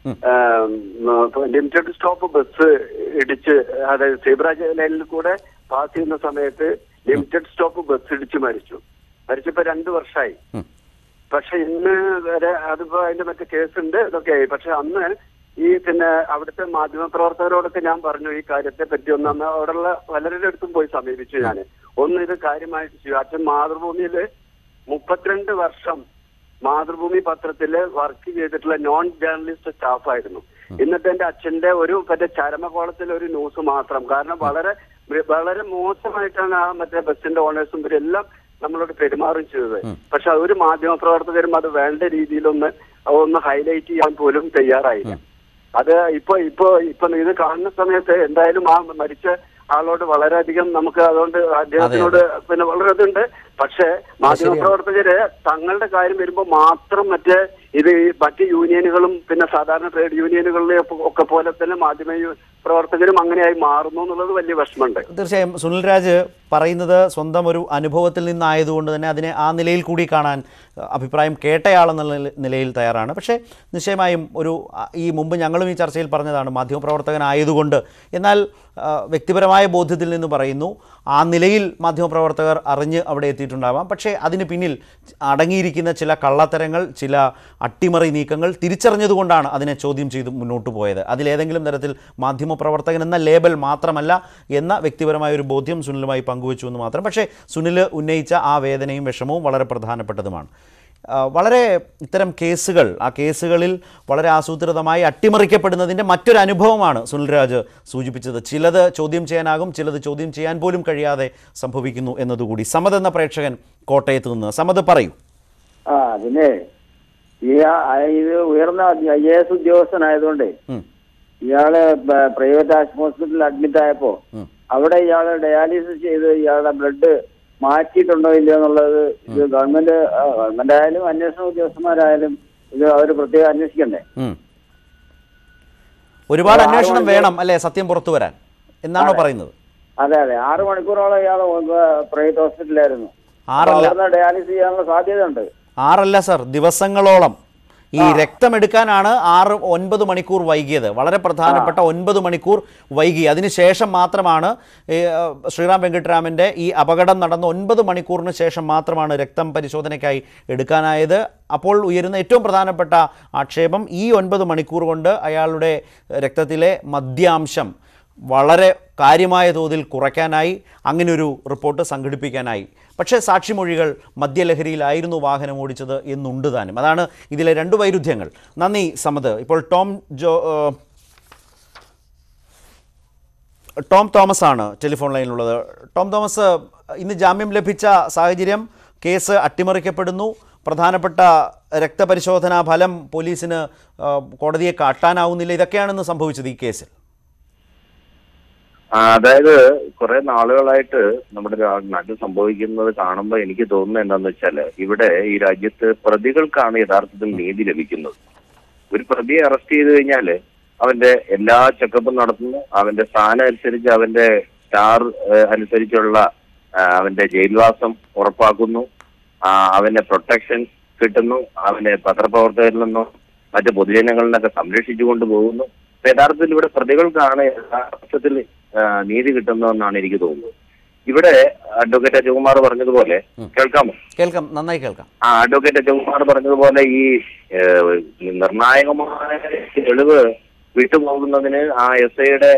ലിമിറ്റഡ് സ്റ്റോപ്പ് ബസ് ഇടിച്ച്, അതായത് സീബ്രാജ് ലൈനിൽ കൂടെ പാസ് ചെയ്യുന്ന സമയത്ത് ലിമിറ്റഡ് സ്റ്റോപ്പ് ബസ് ഇടിച്ച് മരിച്ചപ്പോ 2 വർഷമായി. പക്ഷെ ഇന്ന് വരെ അതിപ്പോ അതിന്റെ മറ്റേ കേസുണ്ട്, ഇതൊക്കെ ആയി. പക്ഷെ അന്ന് ഈ അവിടുത്തെ മാധ്യമപ്രവർത്തകരോടൊക്കെ ഞാൻ പറഞ്ഞു ഈ കാര്യത്തെ പറ്റി ഒന്ന് അവിടെയുള്ള പലരുടെ അടുത്തും പോയി സമീപിച്ചു. ഞാൻ ഇത് കാര്യമായിട്ട് ചെയ്യും. അച്ഛൻ മാതൃഭൂമിയില് 32 വർഷം മാതൃഭൂമി പത്രത്തില് വർക്ക് ചെയ്തിട്ടുള്ള നോൺ ജേർണലിസ്റ്റ് സ്റ്റാഫായിരുന്നു. ഇന്നത്തെ എന്റെ അച്ഛന്റെ ഒരു ചരമകോളത്തിലെ ഒരു ന്യൂസ് മാത്രം, കാരണം വളരെ വളരെ മോശമായിട്ടാണ് ആ മറ്റേ ബസിന്റെ ഓണേഴ്സും ഇവരെല്ലാം നമ്മളോട് പെരുമാറും ചെയ്തത്. പക്ഷെ ഒരു മാധ്യമപ്രവർത്തകരും അത് വേണ്ട രീതിയിലൊന്ന് ഹൈലൈറ്റ് ചെയ്യാൻ പോലും തയ്യാറായില്ല. അത് ഇപ്പൊ ഇത് കാണുന്ന സമയത്ത് എന്തായാലും ആ മരിച്ച ആളോട് വളരെയധികം നമുക്ക് അതുകൊണ്ട് അദ്ദേഹത്തിനോട് വളരെ ഇതുണ്ട്. പക്ഷെ മാധ്യമപ്രവർത്തകര് തങ്ങളുടെ കാര്യം വരുമ്പോ മാത്രം മറ്റ് യൂണിയനുകളും സാധാരണ ട്രേഡ് യൂണിയനുകളിലെ ഒക്കെ പോലെ തന്നെ മാധ്യമ പ്രവർത്തകരും അങ്ങനെയായി മാറുന്നു എന്നുള്ളത് വലിയ വിഷമമുണ്ട്. തീർച്ചയായും സുനിൽ രാജ് പറയുന്നത് സ്വന്തം ഒരു അനുഭവത്തിൽ നിന്നായതുകൊണ്ട് തന്നെ അതിനെ ആ നിലയിൽ കൂടി കാണാൻ അഭിപ്രായം കേട്ടയാളെന്നുള്ള നിലയിൽ തയ്യാറാണ്. പക്ഷേ നിശ്ചയമായും ഈ മുമ്പ് ഞങ്ങളും ഈ ചർച്ചയിൽ പറഞ്ഞതാണ്, മാധ്യമപ്രവർത്തകനായതുകൊണ്ട്. എന്നാൽ വ്യക്തിപരമായ ബോധ്യത്തിൽ നിന്ന് പറയുന്നു, ആ നിലയിൽ മാധ്യമപ്രവർത്തകർ അറിഞ്ഞ് അവിടെ എത്തിയിട്ടുണ്ടാവാം. പക്ഷേ അതിന് പിന്നിൽ അടങ്ങിയിരിക്കുന്ന ചില കള്ളത്തരങ്ങൾ, ചില അട്ടിമറി നീക്കങ്ങൾ തിരിച്ചറിഞ്ഞതുകൊണ്ടാണ് അതിനെ ചോദ്യം ചെയ്ത് മുന്നോട്ട് പോയത്. അതിലേതെങ്കിലും തരത്തിൽ മാധ്യമപ്രവർത്തകൻ എന്ന ലേബൽ മാത്രമല്ല എന്ന വ്യക്തിപരമായ ഒരു ബോധ്യം സുനിലുമായി പങ്കുവച്ചു എന്ന് മാത്രം. പക്ഷേ സുനിൽ ഉന്നയിച്ച ആ വേദനയും വിഷമവും വളരെ പ്രധാനപ്പെട്ടതുമാണ്. വളരെ ഇത്തരം കേസുകൾ, ആ കേസുകളിൽ വളരെ ആസൂത്രിതമായി അട്ടിമറിക്കപ്പെടുന്നതിൻ്റെ മറ്റൊരു അനുഭവമാണ് സുനിൽ രാജ് സൂചിപ്പിച്ചത്. ചിലത് ചോദ്യം ചെയ്യാനാകും, ചിലത് ചോദ്യം ചെയ്യാൻ പോലും കഴിയാതെ സംഭവിക്കുന്നു എന്നതുകൂടി. സമദ് എന്ന പ്രേക്ഷകൻ കോട്ടയത്ത് നിന്ന്. സമദ് പറയൂ. അതിന് ഇത് ഉയർന്ന IAS ഉദ്യോഗസ്ഥനായതുകൊണ്ട് ഇയാള് പ്രൈവറ്റ് ഹോസ്പിറ്റലിൽ അഡ്മിറ്റ് ആയപ്പോ അവിടെ ഇയാള് ഡയാലിസിസ് ചെയ്ത് ഇയാളുടെ ബ്ലഡ് മാറ്റിയിട്ടുണ്ടോ ഇല്ലയോ എന്നുള്ളത് ഇത് ഗവൺമെന്റ് ആയാലും അന്വേഷണ ഉദ്യോഗസ്ഥന്മാരായാലും ഇത് അവർ പ്രത്യേകം അന്വേഷിക്കണ്ടേ? ഒരുപാട് അന്വേഷണം വേണം അല്ലേ സത്യം പുറത്തു വരാൻ എന്നാണോ പറയുന്നത്? അതെ 6 മണിക്കൂറോളം ഇയാൾ പ്രൈവറ്റ് ഹോസ്പിറ്റലായിരുന്നു. ഡയാലിസിസ് ചെയ്യാനുള്ള സാധ്യത ഉണ്ട്. 6 സർ, ദിവസങ്ങളോളം. ഈ രക്തമെടുക്കാനാണ് 9 മണിക്കൂർ വൈകിയത്. വളരെ പ്രധാനപ്പെട്ട 9 മണിക്കൂർ വൈകി. അതിനുശേഷം മാത്രമാണ് ശ്രീറാം വെങ്കിട്ടരാമൻ്റെ ഈ അപകടം നടന്ന 9 മണിക്കൂറിന് ശേഷം മാത്രമാണ് രക്തം പരിശോധനയ്ക്കായി എടുക്കാനായത്. അപ്പോൾ ഉയരുന്ന ഏറ്റവും പ്രധാനപ്പെട്ട ആക്ഷേപം ഈ 9 മണിക്കൂർ കൊണ്ട് അയാളുടെ രക്തത്തിലെ മദ്യാംശം വളരെ കാര്യമായ തോതിൽ കുറയ്ക്കാനായി അങ്ങനെയൊരു റിപ്പോർട്ട് സംഘടിപ്പിക്കാനായി. പക്ഷേ സാക്ഷിമൊഴികൾ മദ്യലഹരിയിലായിരുന്നു വാഹനം ഓടിച്ചത് എന്നുണ്ട് താനും. അതാണ് ഇതിലെ 2 വൈരുദ്ധ്യങ്ങൾ. നന്ദി സമദ്. ഇപ്പോൾ ടോം തോമസ് ആണ് ടെലിഫോൺ ലൈനിലുള്ളത്. ടോം തോമസ്, ഇന്ന് ജാമ്യം ലഭിച്ച സാഹചര്യം, കേസ് അട്ടിമറിക്കപ്പെടുന്നു, പ്രധാനപ്പെട്ട രക്തപരിശോധനാ ഫലം പോലീസിന് കോടതിയെ കാട്ടാനാവുന്നില്ല, ഇതൊക്കെയാണെന്ന് സംഭവിച്ചത് ഈ കേസിൽ. അതായത് കുറെ നാളുകളായിട്ട് നമ്മുടെ നാട്ടിൽ സംഭവിക്കുന്നത് കാണുമ്പോൾ എനിക്ക് തോന്നുന്നത് എന്താണെന്ന് വെച്ചാൽ, ഇവിടെ ഈ രാജ്യത്ത് പ്രതികൾക്കാണ് യഥാർത്ഥത്തിൽ നീതി ലഭിക്കുന്നത്. ഒരു പ്രതിയെ അറസ്റ്റ് ചെയ്ത് കഴിഞ്ഞാൽ അവന്റെ എല്ലാ ചെക്കപ്പും നടത്തുന്നു, അവന്റെ സ്ഥാനം അനുസരിച്ച് അവന്റെ സ്റ്റാർ അനുസരിച്ചുള്ള അവന്റെ ജയിൽവാസം ഉറപ്പാക്കുന്നു, അവന്റെ പ്രൊട്ടക്ഷൻ കിട്ടുന്നു, അവനെ പത്രപ്രവർത്തകരിൽ നിന്നും മറ്റു പൊതുജനങ്ങളിൽ നിന്നൊക്കെ സംരക്ഷിച്ചു കൊണ്ടുപോകുന്നു. യഥാർത്ഥത്തിൽ ഇവിടെ പ്രതികൾക്കാണ് യഥാർത്ഥത്തിൽ നീതി കിട്ടുന്നതെന്നാണ് എനിക്ക് തോന്നുന്നത്. ഇവിടെ അഡ്വക്കേറ്റ് അജയകുമാർ പറഞ്ഞതുപോലെ, കേൾക്കാമോ? കേൾക്കാം, നന്നായി കേൾക്കാം. അഡ്വക്കേറ്റ് അജയകുമാർ പറഞ്ഞതുപോലെ ഈ നിർണായകമായ തെളിവ് വിട്ടുപോകുന്നതിന് ആ SIയുടെ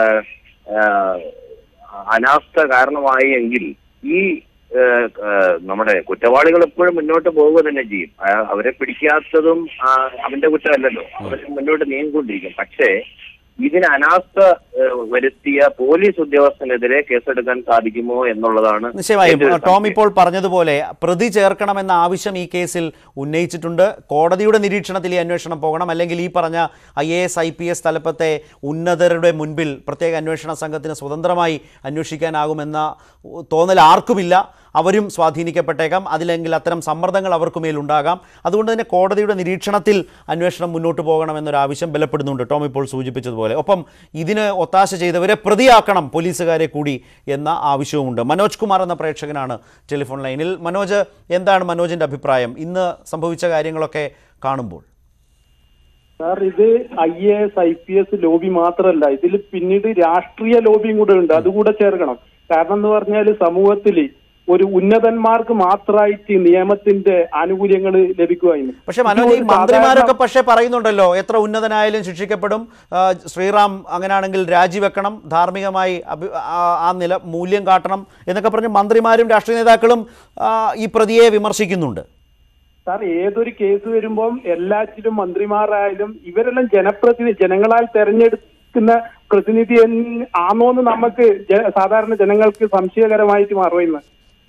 അനാസ്ഥ കാരണമായി എങ്കിൽ ഈ നമ്മുടെ കുറ്റവാളികൾ എപ്പോഴും മുന്നോട്ട് പോവുക തന്നെ ചെയ്യും. അവരെ പിടിക്കാത്തതും അവന്റെ കുറ്റമല്ലല്ലോ, അവർ മുന്നോട്ട് നീങ്ങിക്കൊണ്ടിരിക്കും. പക്ഷേ ഇതിന് അനാസ്ഥ വരുത്തിയ പോലീസ് ഉദ്യോഗസ്ഥനെതിരെ കേസെടുക്കാൻ സാധിക്കുമോ എന്നുള്ളതാണ്. നിശ്ചയമായും ടോം ഇപ്പോൾ പറഞ്ഞതുപോലെ പ്രതി ചേർക്കണമെന്ന ആവശ്യം ഈ കേസിൽ ഉന്നയിച്ചിട്ടുണ്ട്. കോടതിയുടെ നിരീക്ഷണത്തിൽ ഈ അന്വേഷണം പോകണം, അല്ലെങ്കിൽ ഈ പറഞ്ഞ IAS IPS തലപ്പത്തെ ഉന്നതരുടെ മുൻപിൽ പ്രത്യേക അന്വേഷണ സംഘത്തിന് സ്വതന്ത്രമായി അന്വേഷിക്കാനാകുമെന്ന തോന്നൽ ആർക്കുമില്ല. അവരും സ്വാധീനിക്കപ്പെട്ടേക്കാം, അതിലെങ്കിൽ അത്തരം സമ്മർദ്ദങ്ങൾ അവർക്കുമേലുണ്ടാകാം. അതുകൊണ്ട് തന്നെ കോടതിയുടെ നിരീക്ഷണത്തിൽ അന്വേഷണം മുന്നോട്ട് പോകണമെന്നൊരാവശ്യം ബലപ്പെടുന്നുണ്ട്, ടോം ഇപ്പോൾ സൂചിപ്പിച്ചതുപോലെ. ഒപ്പം ഇതിന് ഒത്താശ ചെയ്തവരെ പ്രതിയാക്കണം പോലീസുകാരെ കൂടി എന്ന ആവശ്യവുമുണ്ട്. മനോജ് കുമാർ എന്ന പ്രേക്ഷകനാണ് ടെലിഫോൺ ലൈനിൽ. മനോജ്, എന്താണ് മനോജിൻ്റെ അഭിപ്രായം ഇന്ന് സംഭവിച്ച കാര്യങ്ങളൊക്കെ കാണുമ്പോൾ? സാർ, ഇത് IAS IPS ലോബി മാത്രമല്ല, ഇതിൽ പിന്നീട് രാഷ്ട്രീയ ലോബിയും കൂടെ ഉണ്ട്, അതുകൂടെ ചേർക്കണം. കാരണം എന്ന് പറഞ്ഞാൽ സമൂഹത്തിൽ ഒരു ഉന്നതന്മാർക്ക് മാത്രമായിട്ട് നിയമത്തിന്റെ ആനുകൂല്യങ്ങൾ ലഭിക്കുമായിരുന്നു. പക്ഷെ മനോജ്, ഈ മന്ത്രിമാരൊക്കെ പക്ഷേ പറയുന്നുണ്ടല്ലോ എത്ര ഉന്നതനായാലും ശിക്ഷിക്കപ്പെടും, ശ്രീറാം അങ്ങനെയാണെങ്കിൽ രാജിവെക്കണം, ധാർമ്മികമായി ആ മൂല്യം കാട്ടണം എന്നൊക്കെ പറഞ്ഞ് മന്ത്രിമാരും രാഷ്ട്രീയ നേതാക്കളും ഈ പ്രതിയെ വിമർശിക്കുന്നുണ്ട്. സാർ, ഏതൊരു കേസ് വരുമ്പം എല്ലാറ്റിലും മന്ത്രിമാരായാലും ഇവരെല്ലാം ജനങ്ങളാൽ തെരഞ്ഞെടുക്കുന്ന പ്രതിനിധി ആണോന്ന് നമുക്ക് സാധാരണ ജനങ്ങൾക്ക് സംശയകരമായിട്ട് മാറുന്നു.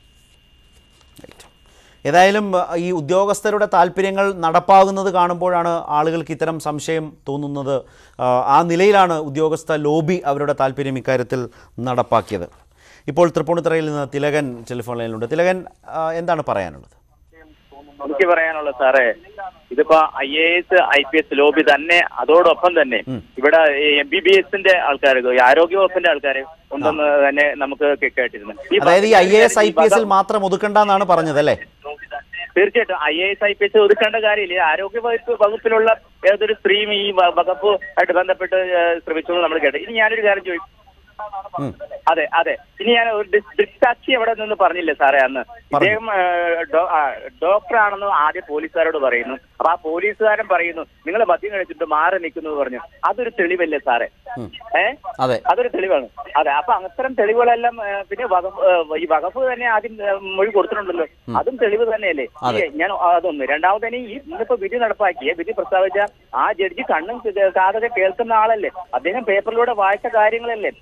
ഏതായാലും ഈ ഉദ്യോഗസ്ഥരുടെ താല്പര്യങ്ങൾ നടപ്പാകുന്നത് കാണുമ്പോഴാണ് ആളുകൾക്ക് ഇത്തരം സംശയം തോന്നുന്നത്. ആ നിലയിലാണ് ഉദ്യോഗസ്ഥ ലോബി അവരുടെ താല്പര്യം ഇക്കാര്യത്തിൽ നടപ്പാക്കിയത്. ഇപ്പോൾ തൃപ്പൂണിത്തുറയിൽ നിന്ന് തിലകൻ ടെലിഫോൺ ലൈനിലുണ്ട്. തിലകൻ, എന്താണ് പറയാനുള്ളത്? എനിക്ക് പറയാനുള്ളത് സാറേ, ഇതിപ്പോ IAS IPS ലോബി തന്നെ, അതോടൊപ്പം തന്നെ ഇവിടെ MBBSന്റെ ആൾക്കാർ, ആരോഗ്യ വകുപ്പിന്റെ ആൾക്കാർ ഉണ്ടെന്ന് തന്നെ നമുക്ക് കേട്ടിരുന്നു. അതായത് ഈ IAS IPS മാത്രം ഒതുക്കണ്ടെന്നാണ് പറഞ്ഞത് അല്ലേ? തീർച്ചയായിട്ടും IAS IPS ഒതുക്കേണ്ട കാര്യമില്ല. ആരോഗ്യ വകുപ്പിലുള്ള ഏതൊരു സ്ത്രീയും ഈ വകുപ്പ് ആയിട്ട് ബന്ധപ്പെട്ട് ശ്രമിച്ചു നമ്മൾ കേട്ടു. ഇനി ഞാനൊരു കാര്യം ചോദിക്കും. അതെ അതെ, ഇനി ഞാൻ ഒരു ദൃക്സാക്ഷി എവിടെ നിന്ന് പറഞ്ഞില്ലേ സാറേ അന്ന്, ഇദ്ദേഹം ഡോക്ടറാണെന്ന് ആദ്യം പോലീസുകാരോട് പറയുന്നു. അപ്പൊ ആ പോലീസുകാരൻ പറയുന്നു നിങ്ങൾ മദ്യം കഴിച്ചിട്ട് മാറി നിൽക്കുന്നു പറഞ്ഞു. അതൊരു തെളിവല്ലേ സാറേ? അതൊരു തെളിവാണ്. അതെ, അപ്പൊ അത്തരം തെളിവുകളെല്ലാം പിന്നെ ഈ വകുപ്പ് തന്നെ ആദ്യം മൊഴി കൊടുത്തിട്ടുണ്ടല്ലോ, അതും തെളിവ് തന്നെയല്ലേ? ഞാൻ അതൊന്ന്. രണ്ടാമതന്നെ ഈ ഇന്നിപ്പോ വിധി നടപ്പാക്കിയ വിധി പ്രസ്താവിച്ച ആ ജഡ്ജി കണ്ണും കാതൊക്കെ കേൾക്കുന്ന ആളല്ലേ, അദ്ദേഹം പേപ്പറിലൂടെ വായിച്ച കാര്യങ്ങളല്ലേ,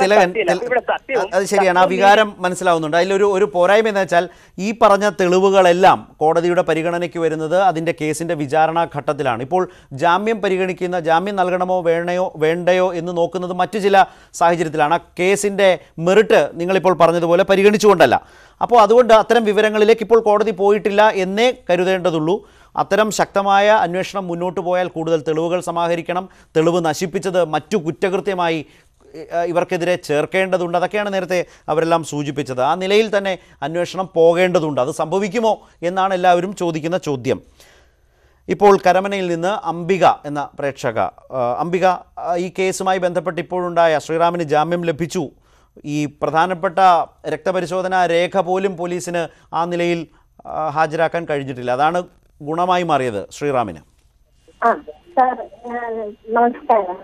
അത് ശരിയാണ്. ആ വികാരം മനസ്സിലാവുന്നുണ്ട്. അതിലൊരു പോരായ്മ എന്ന് വെച്ചാൽ ഈ പറഞ്ഞ തെളിവുകളെല്ലാം കോടതിയുടെ പരിഗണനയ്ക്ക് വരുന്നത് അതിൻ്റെ കേസിൻ്റെ വിചാരണാ ഘട്ടത്തിലാണ്. ഇപ്പോൾ ജാമ്യം പരിഗണിക്കുന്ന, ജാമ്യം നൽകണമോ വേണ്ടയോ എന്ന് നോക്കുന്നത് മറ്റു ചില സാഹചര്യത്തിലാണ്. ആ കേസിൻ്റെ മെറിറ്റ് നിങ്ങളിപ്പോൾ പറഞ്ഞതുപോലെ പരിഗണിച്ചുകൊണ്ടല്ല. അപ്പോൾ അതുകൊണ്ട് അത്തരം വിവരങ്ങളിലേക്ക് ഇപ്പോൾ കോടതി പോയിട്ടില്ല എന്നേ കരുതേണ്ടതുള്ളൂ. അത്തരം ശക്തമായ അന്വേഷണം മുന്നോട്ട് പോയാൽ കൂടുതൽ തെളിവുകൾ സമാഹരിക്കണം. തെളിവ് നശിപ്പിച്ചത് മറ്റു കുറ്റകൃത്യമായി ഇവർക്കെതിരെ ചേർക്കേണ്ടതുണ്ട്. അതൊക്കെയാണ് നേരത്തെ അവരെല്ലാം സൂചിപ്പിച്ചത്. ആ നിലയിൽ തന്നെ അന്വേഷണം പോകേണ്ടതുണ്ട്. അത് സംഭവിക്കുമോ എന്നാണ് എല്ലാവരും ചോദിക്കുന്ന ചോദ്യം. ഇപ്പോൾ കരമനയിൽ നിന്ന് അംബിക എന്ന പ്രേക്ഷക. അംബിക, ഈ കേസുമായി ബന്ധപ്പെട്ട് ഇപ്പോഴുണ്ടായ ശ്രീറാമിന് ജാമ്യം ലഭിച്ചു. ഈ പ്രധാനപ്പെട്ട രക്തപരിശോധനാ രേഖ പോലും പോലീസിന് ആ നിലയിൽ ഹാജരാക്കാൻ കഴിഞ്ഞിട്ടില്ല. അതാണ് ഗുണമായി മാറിയത് ശ്രീറാമിന്. നമസ്കാരം.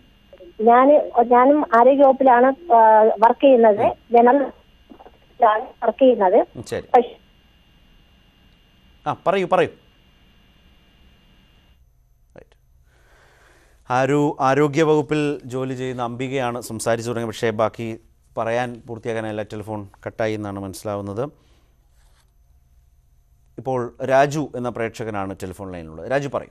ഞാനും ആരോഗ്യവകുപ്പിലാണ് വർക്ക് ചെയ്യുന്നത്, ജനറൽ വർക്ക് ചെയ്യുന്നത്. ശരി, പറയൂ. ആരോഗ്യ വകുപ്പിൽ ജോലി ചെയ്യുന്ന അംബികയാണ് സംസാരിച്ചു തുടങ്ങിയത്. പക്ഷേ ബാക്കി പറയാൻ പൂർത്തിയാക്കാനല്ല, ടെലിഫോൺ കട്ടായി എന്നാണ് മനസ്സിലാവുന്നത്. ഇപ്പോൾ രാജു എന്ന പ്രേക്ഷകനാണ് ടെലിഫോൺ ലൈനിലുള്ളത്. രാജു പറയൂ.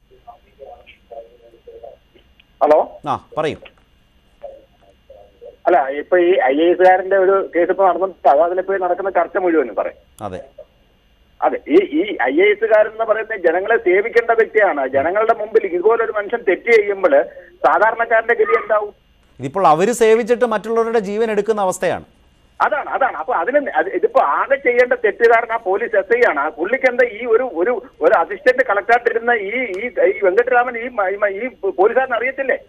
ഹലോ. പറയൂ. അല്ല, ഇപ്പൊ ഈ IAS ഒരു കേസ് ഇപ്പൊ നടന്നിട്ട് അതിലിപ്പോ നടക്കുന്ന ചർച്ച മുഴുവനും പറയും. അതെ, ഈ IAS എന്ന് പറയുന്നത് ജനങ്ങളെ സേവിക്കേണ്ട വ്യക്തിയാണ്. ജനങ്ങളുടെ മുമ്പിൽ ഇതുപോലൊരു മനുഷ്യൻ തെറ്റ് ചെയ്യുമ്പോൾ സാധാരണക്കാരന്റെ ഗതി എന്താവും? ഇതിപ്പോൾ അവര് സേവിച്ചിട്ട് മറ്റുള്ളവരുടെ ജീവൻ എടുക്കുന്ന അവസ്ഥയാണ്. അതാണ്. അപ്പൊ ഇതിപ്പോ ആകെ ചെയ്യേണ്ട തെറ്റുകാരൻ ആ പോലീസ് SI ആണ്. ആ പുള്ളിക്ക് എന്താ ഈ ഒരു അസിസ്റ്റന്റ് കളക്ടറായിട്ടിരുന്ന ഈ വെങ്കട്ടരാമൻ ഈ പോലീസുകാരൻ അറിയത്തില്ലേ?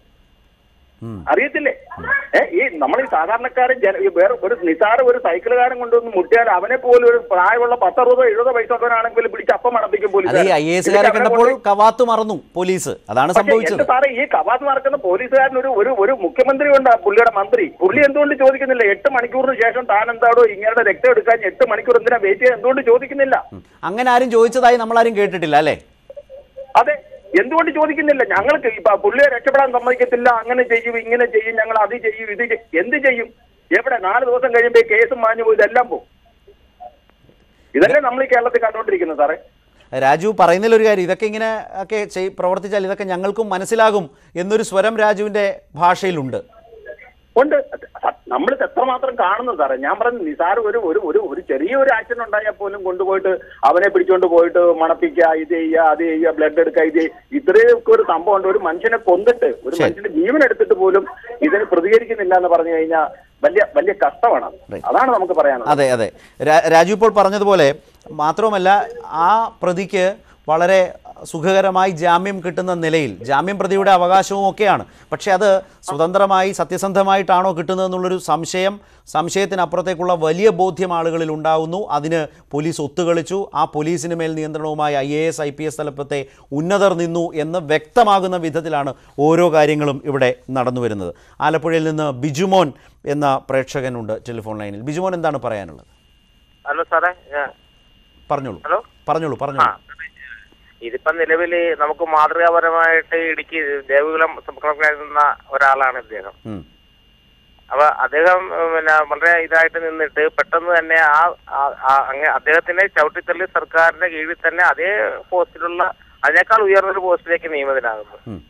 ഈ നമ്മൾ ഈ സാധാരണക്കാരൻ വേറെ ഒരു നിസാര ഒരു സൈക്കിളുകാരൻ കൊണ്ടുവന്ന് മുട്ടിയാൽ അവനെ പോലും ഒരു പ്രായമുള്ള 10-60-70 വയസ്സൊക്കെയാണെങ്കിൽ പിടിച്ച് അപ്പം മണപ്പിക്കും പോലീസ്. കവാത്ത് മറന്നു പോലീസ്, അതാണ് സംഭവിച്ചത്. സാറേ, ഈ കവാത്ത് മറക്കുന്ന പോലീസുകാരൻ ഒരു മുഖ്യമന്ത്രി ഉണ്ട്, പുള്ളിയുടെ മന്ത്രി. പുള്ളി എന്തുകൊണ്ട് ചോദിക്കുന്നില്ല? 8 മണിക്കൂറിന് ശേഷം താൻ എന്താടോ ഇങ്ങനെ രക്തം എടുക്കാൻ 8 മണിക്കൂർ എന്തിനാ വെയിറ്റ് ചെയ്യാൻ എന്തുകൊണ്ട് ചോദിക്കുന്നില്ല? അങ്ങനെ ആരും ചോദിച്ചതായി നമ്മളാരും കേട്ടിട്ടില്ല അല്ലേ? അതെ, എന്തുകൊണ്ട് ചോദിക്കുന്നില്ല? ഞങ്ങൾക്ക് പുള്ളിയെ രക്ഷപ്പെടാൻ സമ്മതിക്കത്തില്ല, അങ്ങനെ ചെയ്യും ഇങ്ങനെ ചെയ്യും, ഞങ്ങൾ അത് ചെയ്യും ഇത് എന്ത് ചെയ്യും? എവിടെ 4 ദിവസം കഴിയുമ്പോൾ കേസും മാഞ്ഞു പോയി ഇതെല്ലാം പോകും. ഇതല്ലേ നമ്മൾ ഈ കേരളത്തിൽ കണ്ടുകൊണ്ടിരിക്കുന്നത് സാറേ. രാജു പറയുന്നതിലൊരു കാര്യം, ഇതൊക്കെ ഇങ്ങനെ ഒക്കെ പ്രവർത്തിച്ചാൽ ഇതൊക്കെ ഞങ്ങൾക്കും മനസ്സിലാകും എന്നൊരു സ്വരം രാജുവിന്റെ ഭാഷയിലുണ്ട്. നമ്മൾ എത്രമാത്രം കാണുന്നു സാറേ. ഞാൻ പറഞ്ഞു, നിസാര ഒരു ചെറിയൊരു ആക്സിഡന്റ് ഉണ്ടായാൽ പോലും കൊണ്ടുപോയിട്ട് അവനെ പിടിച്ചോണ്ട് പോയിട്ട് മണപ്പിക്കുക, ഇത് ചെയ്യുക, അത് ചെയ്യുക, ബ്ലഡ് എടുക്കുക, ഇത് ഇത്രയൊക്കെ ഒരു സംഭവം ഉണ്ട്. ഒരു മനുഷ്യനെ കൊന്നിട്ട് ഒരു മനുഷ്യന്റെ ജീവൻ എടുത്തിട്ട് പോലും ഇതിന് പ്രതികരിക്കുന്നില്ല എന്ന് പറഞ്ഞു കഴിഞ്ഞാൽ വലിയ കഷ്ടമാണ്. അതാണ് നമുക്ക് പറയാനുള്ളത്. അതെ, രാജു ഇപ്പോൾ പറഞ്ഞതുപോലെ മാത്രവുമല്ല, ആ പ്രതിക്ക് വളരെ സുഖകരമായി ജാമ്യം കിട്ടുന്ന നിലയിൽ, ജാമ്യം പ്രതിയുടെ അവകാശവും ഒക്കെയാണ്, പക്ഷേ അത് സ്വതന്ത്രമായി സത്യസന്ധമായിട്ടാണോ കിട്ടുന്നതെന്നുള്ളൊരു സംശയത്തിനപ്പുറത്തേക്കുള്ള വലിയ ബോധ്യം ആളുകളിൽ ഉണ്ടാകുന്നു. അതിന് പോലീസ് ഒത്തുകളിച്ചു. ആ പോലീസിന് മേൽ നിയന്ത്രണവുമായി IAS IPS തലപ്പത്തെ ഉന്നതർ നിന്നു എന്ന് വ്യക്തമാകുന്ന വിധത്തിലാണ് ഓരോ കാര്യങ്ങളും ഇവിടെ നടന്നു വരുന്നത്. ആലപ്പുഴയിൽ നിന്ന് ബിജുമോൻ എന്ന പ്രേക്ഷകനുണ്ട് ടെലിഫോൺ ലൈനിൽ. ബിജുമോൻ, എന്താണ് പറയാനുള്ളത്? ഹലോ സാറേ, പറഞ്ഞോളൂ. ഇതിപ്പം നിലവിൽ നമുക്ക് മാതൃകാപരമായിട്ട് ഇടുക്കി ദേവികുളം സബ് കളക്ടറായിരുന്ന ഒരാളാണ് ഇദ്ദേഹം. അപ്പൊ അദ്ദേഹം വളരെ ഇതായിട്ട് നിന്നിട്ട് പെട്ടെന്ന് തന്നെ അദ്ദേഹത്തിനെ ചവിട്ടിത്തള്ളി സർക്കാരിന്റെ കീഴിൽ തന്നെ അതേ പോസ്റ്റിലുള്ള അതിനേക്കാൾ ഉയർന്നൊരു പോസ്റ്റിലേക്ക് നിയമിതനാകുന്നു.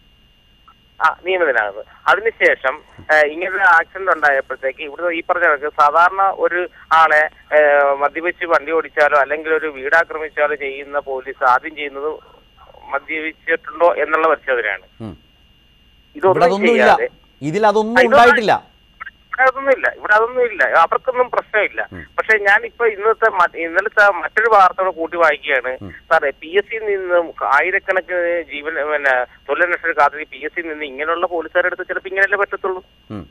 അതിനുശേഷം ഇങ്ങനൊരു ആക്സിഡന്റ് ഉണ്ടായപ്പോഴത്തേക്ക് ഇവിടെ ഈ പറഞ്ഞ സാധാരണ ഒരു ആളെ മദ്യപിച്ച് വണ്ടി ഓടിച്ചാലോ അല്ലെങ്കിൽ ഒരു വീടാക്രമിച്ചാലോ ചെയ്യുന്ന പോലീസ് ആദ്യം ചെയ്യുന്നത് മദ്യപിച്ചിട്ടുണ്ടോ എന്നുള്ള പരിശോധനയാണ്. ഇതൊന്നും ചെയ്യാതെ ഇവിടെ അതൊന്നും ഇല്ല, അവർക്കൊന്നും പ്രശ്നമില്ല. പക്ഷെ ഞാനിപ്പോ ഇന്നലത്തെ മറ്റൊരു വാർത്തയോടെ കൂട്ടി വായിക്കുകയാണ് സാറേ. PSC നിന്ന് ആയിരക്കണക്കിന് തൊഴിലന്വേഷണ കാത്തിരി PSC നിന്ന് ഇങ്ങനെയുള്ള പോലീസുകാരുടെ അടുത്ത് ചിലപ്പോൾ ഇങ്ങനെയല്ലേ പറ്റത്തുള്ളൂ.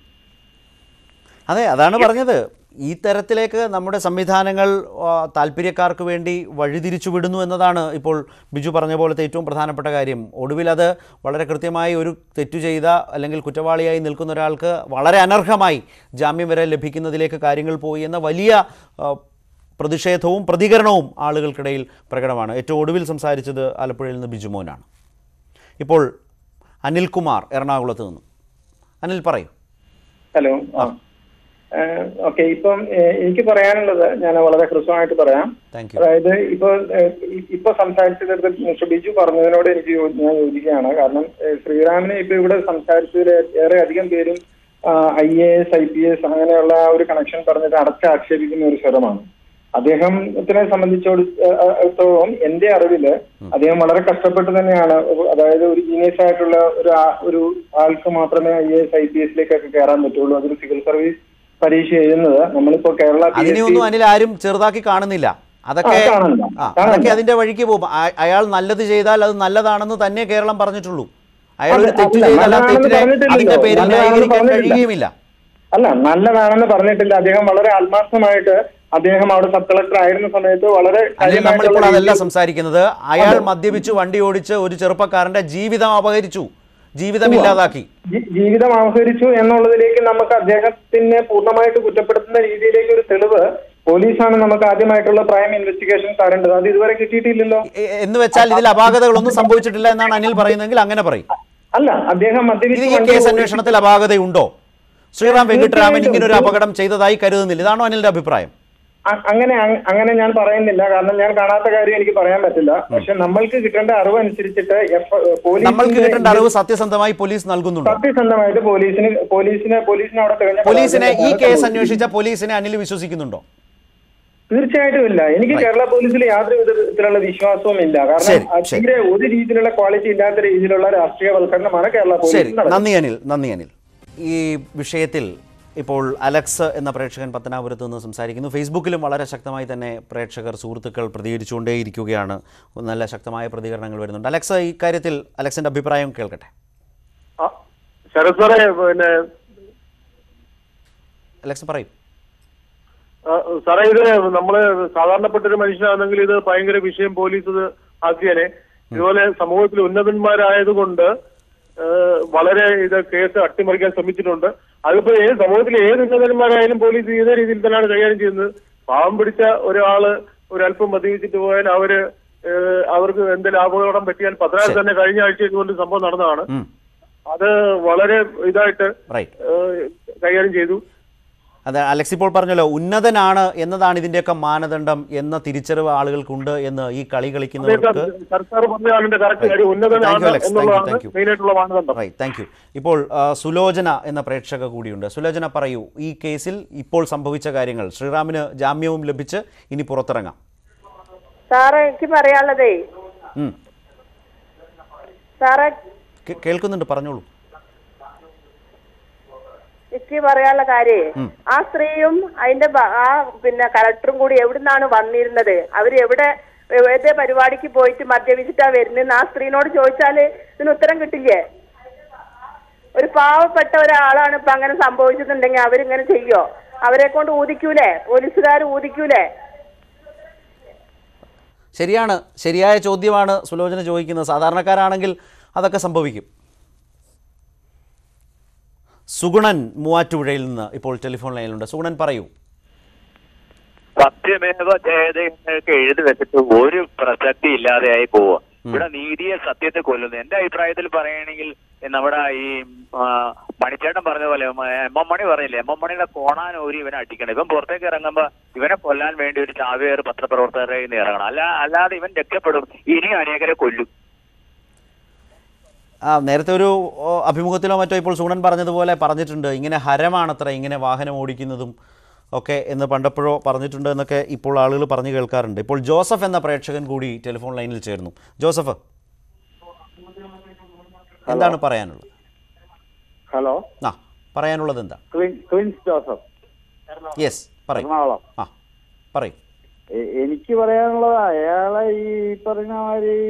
അതെ, അതാണ് പറഞ്ഞത്. ഈ തരത്തിലേക്ക് നമ്മുടെ സംവിധാനങ്ങൾ താല്പര്യക്കാർക്ക് വേണ്ടി വഴിതിരിച്ചു വിടുന്നു എന്നതാണ് ഇപ്പോൾ ബിജു പറഞ്ഞ പോലത്തെ ഏറ്റവും പ്രധാനപ്പെട്ട കാര്യം. ഒടുവിൽ അത് വളരെ കൃത്യമായി ഒരു തെറ്റു ചെയ്ത അല്ലെങ്കിൽ കുറ്റവാളിയായി നിൽക്കുന്ന ഒരാൾക്ക് വളരെ അനർഹമായി ജാമ്യം വരെ ലഭിക്കുന്നതിലേക്ക് കാര്യങ്ങൾ പോയി എന്ന വലിയ പ്രതിഷേധവും പ്രതികരണവും ആളുകൾക്കിടയിൽ പ്രകടമാണ്. ഏറ്റവും ഒടുവിൽ സംസാരിച്ചത് ആലപ്പുഴയിൽ നിന്ന് ബിജുമോനാണ്. ഇപ്പോൾ അനിൽകുമാർ എറണാകുളത്ത് നിന്നും. അനിൽ, പറയൂ. ഹലോ. ഓക്കെ, ഇപ്പം എനിക്ക് പറയാനുള്ളത് ഞാൻ വളരെ ഹ്രസ്വമായിട്ട് പറയാം. അതായത് ഇപ്പൊ സംസാരിച്ചത് മിസ്റ്റർ ബിജു പറഞ്ഞതിനോട് ഞാൻ യോജിക്കുകയാണ്. കാരണം ശ്രീറാമിനെ ഇപ്പൊ ഇവിടെ സംസാരിച്ചതിൽ ഏറെ അധികം പേരും IAS IPS അങ്ങനെയുള്ള ഒരു കണക്ഷൻ പറഞ്ഞിട്ട് അടച്ചാക്ഷേപിക്കുന്ന ഒരു സ്വരമാണ്. അദ്ദേഹത്തിനെ സംബന്ധിച്ചിടത്തോളം എന്റെ അറിവില് അദ്ദേഹം വളരെ കഷ്ടപ്പെട്ട് തന്നെയാണ്, അതായത് ഒരു ജീനിയസ് ആയിട്ടുള്ള ഒരു ആൾക്ക് മാത്രമേ IAS IPSലേക്കൊക്കെ കയറാൻ പറ്റുള്ളൂ. അതൊരു സിവിൽ സർവീസ് പരീക്ഷ എഴുതുന്നത് നമ്മളിപ്പോ അതിനെയൊന്നും അനിൽ ആരും ചെറുതാക്കി കാണുന്നില്ല. അതൊക്കെ അതിന്റെ വഴിക്ക് പോകും. അയാൾ നല്ലത് ചെയ്താൽ അത് നല്ലതാണെന്ന് തന്നെ കേരളം പറഞ്ഞിട്ടുള്ളൂ. അയാൾ ഒരു തെറ്റ് ചെയ്താൽ ആ തെറ്റിനെ അതിന്റെ പേരിൽ ന്യായീകരിക്കാൻ കഴിയുകയുമില്ല. അല്ല, നല്ലതാണെന്ന് പറഞ്ഞിട്ടില്ല. അദ്ദേഹം വളരെ ആത്മാർത്ഥമായിട്ട് അദ്ദേഹം അവിടെ സബ് കളക്ടർ ആയിരുന്ന സമയത്ത് വളരെ നമ്മളിപ്പോൾ അതല്ല സംസാരിക്കുന്നത്. അയാൾ മദ്യപിച്ചു വണ്ടി ഓടിച്ച് ഒരു ചെറുപ്പക്കാരന്റെ ജീവിതം അപഹരിച്ചു, ജീവിതം ഇല്ലാതാക്കി. ജീവിതം അപഹരിച്ചു എന്നുള്ളതിലേക്ക് നമുക്ക് അദ്ദേഹത്തിനെ പൂർണ്ണമായിട്ട് കുറ്റപ്പെടുത്തുന്ന രീതിയിലേക്ക് ഒരു തെളിവ് പോലീസാണ് നമുക്ക് ആദ്യമായിട്ടുള്ള പ്രൈം ഇൻവെസ്റ്റിഗേഷൻ തരേണ്ടത്. അത് ഇതുവരെ കിട്ടിയിട്ടില്ലല്ലോ. എന്ന് വെച്ചാൽ ഇതിൽ അപാകതകളൊന്നും സംഭവിച്ചിട്ടില്ല എന്നാണ് അനിൽ പറയുന്നതെങ്കിൽ അങ്ങനെ പറയും. അല്ല, അദ്ദേഹം ഈ കേസ് അന്വേഷണത്തിൽ അപാകതയുണ്ടോ? ശ്രീറാം വെങ്കിട്ടരാമൻ ഇങ്ങനൊരു അപകടം ചെയ്തതായി കരുതുന്നില്ല. ഇതാണോ അനിലിന്റെ അഭിപ്രായം? അങ്ങനെ ഞാൻ പറയുന്നില്ല, കാരണം ഞാൻ കാണാത്ത കാര്യം എനിക്ക് പറയാൻ പറ്റില്ല. പക്ഷെ നമ്മൾക്ക് കിട്ടേണ്ട അറിവ് അനുസരിച്ചിട്ട് നമ്മൾക്ക് കിട്ടേണ്ട അറിവ് സത്യസന്ധമായി പോലീസ് നൽകുന്നുണ്ട്. സത്യസന്ധമായിട്ട് പോലീസിനെ അവിടെ പോലീസിനെ ഈ കേസ് അന്വേഷിച്ച പോലീസിനെ അനിൽ വിശ്വസിക്കുന്നുണ്ടോ? തീർച്ചയായിട്ടും ഇല്ല. എനിക്ക് കേരള പോലീസിൽ യാതൊരു വിധത്തിലുള്ള വിശ്വാസവും ഇല്ല. കാരണം തീരെ ഒരു രീതിയിലുള്ള ക്വാളിറ്റി ഇല്ലാത്ത രീതിയിലുള്ള രാഷ്ട്രീയവൽക്കരണമാണ് കേരള പോലീസ്. നന്ദി അനിൽ. ഈ വിഷയത്തിൽ ഇപ്പോൾ അലക്സ് എന്ന പ്രേക്ഷകൻ പത്തനാപുരത്ത് നിന്ന് സംസാരിക്കുന്നു. ഫേസ്ബുക്കിലും വളരെ ശക്തമായി തന്നെ പ്രേക്ഷകർ, സുഹൃത്തുക്കൾ പ്രതികരിച്ചുകൊണ്ടേയിരിക്കുകയാണ്. നല്ല ശക്തമായ പ്രതികരണങ്ങൾ വരുന്നുണ്ട്. അലക്സ്, ഈ കാര്യത്തിൽ അലക്സിന്റെ അഭിപ്രായം കേൾക്കട്ടെ. അലക്സ് പറയും. സാറേ, ഇത് നമ്മള് സാധാരണപ്പെട്ടൊരു മനുഷ്യനാണെങ്കിൽ ഇത് ഭയങ്കര വിഷയം പോലീസ് ഇത് ആക്കിയാനെ. ഇതുപോലെ സമൂഹത്തിൽ ഉന്നതന്മാരായതുകൊണ്ട് വളരെ ഇത് കേസ് അട്ടിമറിക്കാൻ ശ്രമിച്ചിട്ടുണ്ട്. അതിപ്പോ സമൂഹത്തിലെ ഏത് ഉന്നതന്മാരായാലും പോലീസ് ഇതേ രീതിയിൽ തന്നെയാണ് കൈകാര്യം ചെയ്യുന്നത്. പാവം പിടിച്ച ഒരാള് ഒരല്പം മദ്യപിച്ചിട്ട് പോയാൽ അവർക്ക് എന്തെങ്കിലും അപകടം പറ്റിയാൽ പത്തനാട് തന്നെ കഴിഞ്ഞ ആഴ്ച ഇതുകൊണ്ട് സംഭവം നടന്നതാണ്. അത് വളരെ ഇതായിട്ട് കൈകാര്യം ചെയ്തു. അതെ, അലക്സ് ഇപ്പോൾ പറഞ്ഞല്ലോ, ഉന്നതനാണ് എന്നതാണ് ഇതിന്റെയൊക്കെ മാനദണ്ഡം എന്ന തിരിച്ചറിവ് ആളുകൾക്കുണ്ട് എന്ന് ഈ കളി കളിക്കുന്നവർക്ക്. Thank you. ഇപ്പോൾ സുലോചന എന്ന പ്രേക്ഷക കൂടിയുണ്ട്. സുലോചന, പറയൂ, ഈ കേസിൽ ഇപ്പോൾ സംഭവിച്ച കാര്യങ്ങൾ. ശ്രീറാമിന് ജാമ്യവും ലഭിച്ച് ഇനി പുറത്തിറങ്ങാം. സാറേ, എനിക്ക് പറയാനുള്ളതേ, സാറേ കേൾക്കുന്നുണ്ട്, പറഞ്ഞോളൂ. എനിക്ക് പറയാനുള്ള കാര്യേ, ആ സ്ത്രീയും അതിന്റെ പിന്നെ കളക്ടറും കൂടി എവിടുന്നാണ് വന്നിരുന്നത്, അവര് ഏതേ പരിപാടിക്ക് പോയിട്ട് മദ്യപിച്ചിട്ടാ വരുന്നതെന്ന് ആ സ്ത്രീനോട് ചോദിച്ചാല് ഇതിന് ഉത്തരം കിട്ടില്ലേ? ഒരു പാവപ്പെട്ട ഒരാളാണ് ഇപ്പൊ അങ്ങനെ സംഭവിച്ചിട്ടുണ്ടെങ്കിൽ അവരിങ്ങനെ ചെയ്യോ? അവരെ കൊണ്ട് ഊതിക്കൂലേ? പോലീസുകാർ ഊതിക്കൂലേ? ശരിയാണ്, ശരിയായ ചോദ്യമാണ് സുലോചന ചോദിക്കുന്നത്. സാധാരണക്കാരാണെങ്കിൽ അതൊക്കെ സംഭവിക്കും. സുഗുണൻ മൂവാറ്റുപുഴയിൽ നിന്ന് ഇപ്പോൾ ടെലിഫോൺ ലൈനിലുണ്ട്. സുഗുണൻ, പറയൂ. സത്യമേവ ജയതങ്ങൾക്ക് എഴുതി വെച്ചിട്ട് ഒരു പ്രസക്തി ഇല്ലാതെയായി പോവുക. ഇവിടെ നീതിയെ സത്യത്തെ കൊല്ലുന്നു. എന്റെ അഭിപ്രായത്തിൽ പറയുകയാണെങ്കിൽ നമ്മുടെ ഈ മണിച്ചേട്ടൻ പറഞ്ഞ പോലെ എമ്മണി പറഞ്ഞില്ലേ, എമ്മണിയുടെ കോണാനൂരി ഇവനെ അടിക്കണം. ഇവൻ പുറത്തേക്ക് ഇറങ്ങുമ്പോ ഇവനെ കൊല്ലാൻ വേണ്ടി ഒരു ചാവേറ് പത്രപ്രവർത്തകരെ ഇറങ്ങണം. അല്ലാതെ ഇവൻ രക്ഷപ്പെടും, ഇനി അനേകരെ കൊല്ലും. നേരത്തെ ഒരു അഭിമുഖത്തിലോ മറ്റോ ഇപ്പോൾ സൂണൻ പറഞ്ഞതുപോലെ പറഞ്ഞിട്ടുണ്ട്, ഇങ്ങനെ ഹരമാണത്ര ഇങ്ങനെ വാഹനം ഓടിക്കുന്നതും ഒക്കെ എന്ന് പണ്ടപ്പോഴോ പറഞ്ഞിട്ടുണ്ട് എന്നൊക്കെ ഇപ്പോൾ ആളുകൾ പറഞ്ഞു കേൾക്കാറുണ്ട്. ഇപ്പോൾ ജോസഫ് എന്ന പ്രേക്ഷകൻ കൂടി ടെലിഫോൺ ലൈനിൽ ചേർന്നു. ജോസഫ്, എന്താണ് പറയാനുള്ളത്? ഹലോ, പറയാനുള്ളത് എന്താ? ജോസഫ്, യെസ്, പറയും. പറയും. എനിക്ക് പറയാനുള്ളത്, അയാളെ ഈ പറഞ്ഞ മാതിരി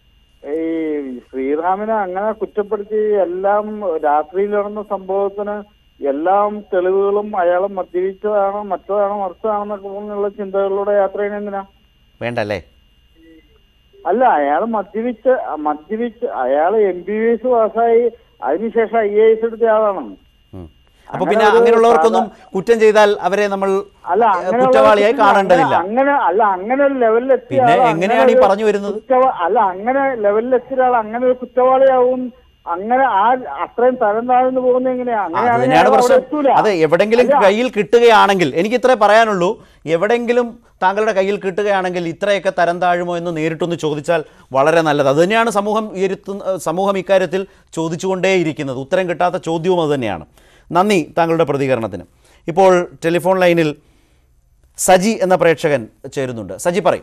ഈ ശ്രീറാമിനെ അങ്ങനെ കുറ്റപ്പെടുത്തി എല്ലാം രാത്രിയിൽ നടന്ന സംഭവത്തിന് എല്ലാം തെളിവുകളും അയാൾ മദ്യപിച്ചതാണോ മറ്റതാണോ മറിച്ചതാണെന്നൊക്കെ പോലുള്ള ചിന്തകളിലൂടെ യാത്ര ചെയ്യുന്ന എന്തിനാ? വേണ്ടല്ലേ? അല്ല, അയാൾ മദ്യപിച്ച് അയാൾ MBBS പാസ്സായി അതിനുശേഷം IAS എടുത്ത ആളാണ്. അപ്പൊ പിന്നെ അങ്ങനെയുള്ളവർക്കൊന്നും കുറ്റം ചെയ്താൽ അവരെ നമ്മൾ കുറ്റവാളിയായി കാണേണ്ടതില്ല. അങ്ങനെ ഒരു ലെവലിലെത്തിയ പിന്നെ എങ്ങനെയാണ് ഈ പറഞ്ഞു വരുന്നത്? അങ്ങനെ ലെവലിലെത്തിയ ഒരാൾ അങ്ങനെ ഒരു കുറ്റവാളിയാവും, അങ്ങനെ അത്രയും തരം താഴ്ന്നു പോകുന്ന എങ്ങനെയാണ് പ്രശ്നം? അതെ, എവിടെങ്കിലും കയ്യിൽ കിട്ടുകയാണെങ്കിൽ, എനിക്ക് ഇത്രേ പറയാനുള്ളൂ, എവിടെങ്കിലും താങ്കളുടെ കയ്യിൽ കിട്ടുകയാണെങ്കിൽ ഇത്രയൊക്കെ തരം താഴുമോ എന്ന് നേരിട്ടൊന്ന് ചോദിച്ചാൽ വളരെ നല്ലത്. അത് തന്നെയാണ് സമൂഹം ഇക്കാര്യത്തിൽ ചോദിച്ചുകൊണ്ടേയിരിക്കുന്നത്. ഉത്തരം കിട്ടാത്ത ചോദ്യവും അത് തന്നെയാണ്. നന്ദി താങ്കളുടെ പ്രതികരണത്തിന്. ഇപ്പോൾ ടെലിഫോൺ ലൈനിൽ സജി എന്ന പ്രേക്ഷകൻ ചേരുന്നുണ്ട്. സജി, പറയും.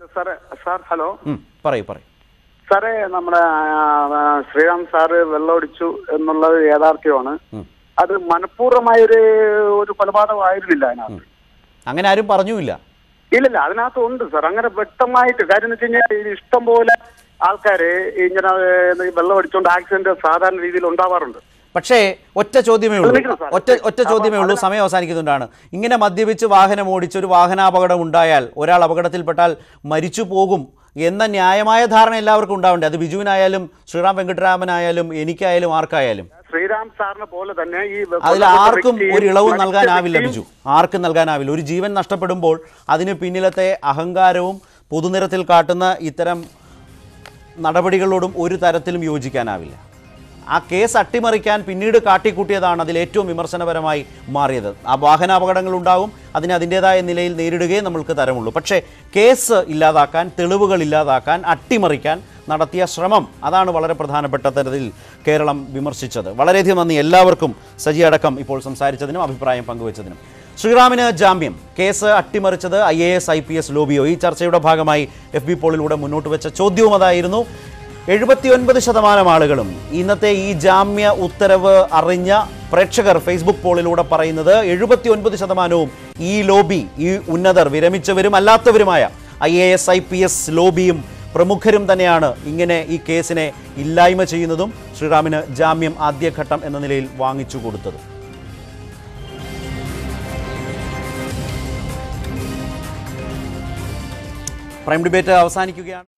ഹലോ, പറയൂ. സാറേ, നമ്മുടെ ശ്രീറാം സാറ് വെള്ളമടിച്ചു എന്നുള്ളത് യാഥാർത്ഥ്യമാണ്. അത് മനഃപൂർവ്വമായൊരു കൊലപാതകമായിരുന്നില്ല അതിനകത്ത്. അങ്ങനെ ആരും പറഞ്ഞുമില്ല. ഇല്ലില്ല, അതിനകത്ത് ഉണ്ട് സാർ. അങ്ങനെ വ്യക്തമായിട്ട് കാര്യം എന്ന് വെച്ച് കഴിഞ്ഞാൽ ഇഷ്ടം പോലെ ആൾക്കാര് ഇങ്ങനെ വെള്ളം അടിച്ചുകൊണ്ട് ആക്സിഡന്റ് സാധാരണ രീതിയിൽ ഉണ്ടാവാറുണ്ട്. പക്ഷേ ഒറ്റ ചോദ്യമേ ഉള്ളൂ, സമയം അവസാനിക്കുന്നുണ്ടാണ്. ഇങ്ങനെ മദ്യപിച്ച് വാഹനം ഓടിച്ച് ഒരു വാഹനാപകടം ഉണ്ടായാൽ, ഒരാൾ അപകടത്തിൽപ്പെട്ടാൽ മരിച്ചു പോകും എന്ന ന്യായമായ ധാരണ എല്ലാവർക്കും ഉണ്ടാവണ്ടേ? അത് ബിജുവിനായാലും ശ്രീറാം വെങ്കിട്ടരാമനായാലും എനിക്കായാലും ആർക്കായാലും. ശ്രീറാം സാറിനെ പോലെ തന്നെ അതിൽ ആർക്കും ഒരു ഇളവും നൽകാനാവില്ല ബിജു, ആർക്കും നൽകാനാവില്ല. ഒരു ജീവൻ നഷ്ടപ്പെടുമ്പോൾ അതിന് പിന്നിലത്തെ അഹങ്കാരവും പൊതുനിരത്തിൽ കാട്ടുന്ന ഇത്തരം നടപടികളോടും ഒരു തരത്തിലും യോജിക്കാനാവില്ല. ആ കേസ് അട്ടിമറിക്കാൻ പിന്നീട് കാട്ടിക്കൂട്ടിയതാണ് അതിൽ ഏറ്റവും വിമർശനപരമായി മാറിയത്. ആ വാഹനാപകടങ്ങൾ ഉണ്ടാകും, അതിന് അതിൻ്റേതായ നിലയിൽ നേരിടുകയും നമ്മൾക്ക് തരമുള്ളൂ. പക്ഷേ കേസ് ഇല്ലാതാക്കാൻ, തെളിവുകൾ ഇല്ലാതാക്കാൻ, അട്ടിമറിക്കാൻ നടത്തിയ ശ്രമം, അതാണ് വളരെ പ്രധാനപ്പെട്ട തരത്തിൽ കേരളം വിമർശിച്ചത്. വളരെയധികം നന്ദി എല്ലാവർക്കും, സജി അടക്കം ഇപ്പോൾ സംസാരിച്ചതിനും അഭിപ്രായം പങ്കുവച്ചതിനും. ശ്രീറാമിന് ജാമ്യം, കേസ് അട്ടിമറിച്ചത് IAS IPS ലോബിയോ? ഈ ചർച്ചയുടെ ഭാഗമായി FB പോളിലൂടെ മുന്നോട്ട് വെച്ച ചോദ്യവും അതായിരുന്നു. 79% ആളുകളും ഇന്നത്തെ ഈ ജാമ്യ ഉത്തരവ് അറിഞ്ഞ പ്രേക്ഷകർ ഫേസ്ബുക്ക് പോളിലൂടെ പറയുന്നത് 79% ഈ ലോബി, ഈ ഉന്നതർ, വിരമിച്ചവരും അല്ലാത്തവരുമായ IAS IPS ലോബിയും പ്രമുഖരും തന്നെയാണ് ഇങ്ങനെ ഈ കേസിനെ ഇല്ലായ്മ ചെയ്യുന്നതും ശ്രീറാമിന് ജാമ്യം ആദ്യഘട്ടം എന്ന നിലയിൽ വാങ്ങിച്ചു കൊടുത്തതും. പ്രൈം ഡിബേറ്റ് അവസാനിക്കുകയാണ്.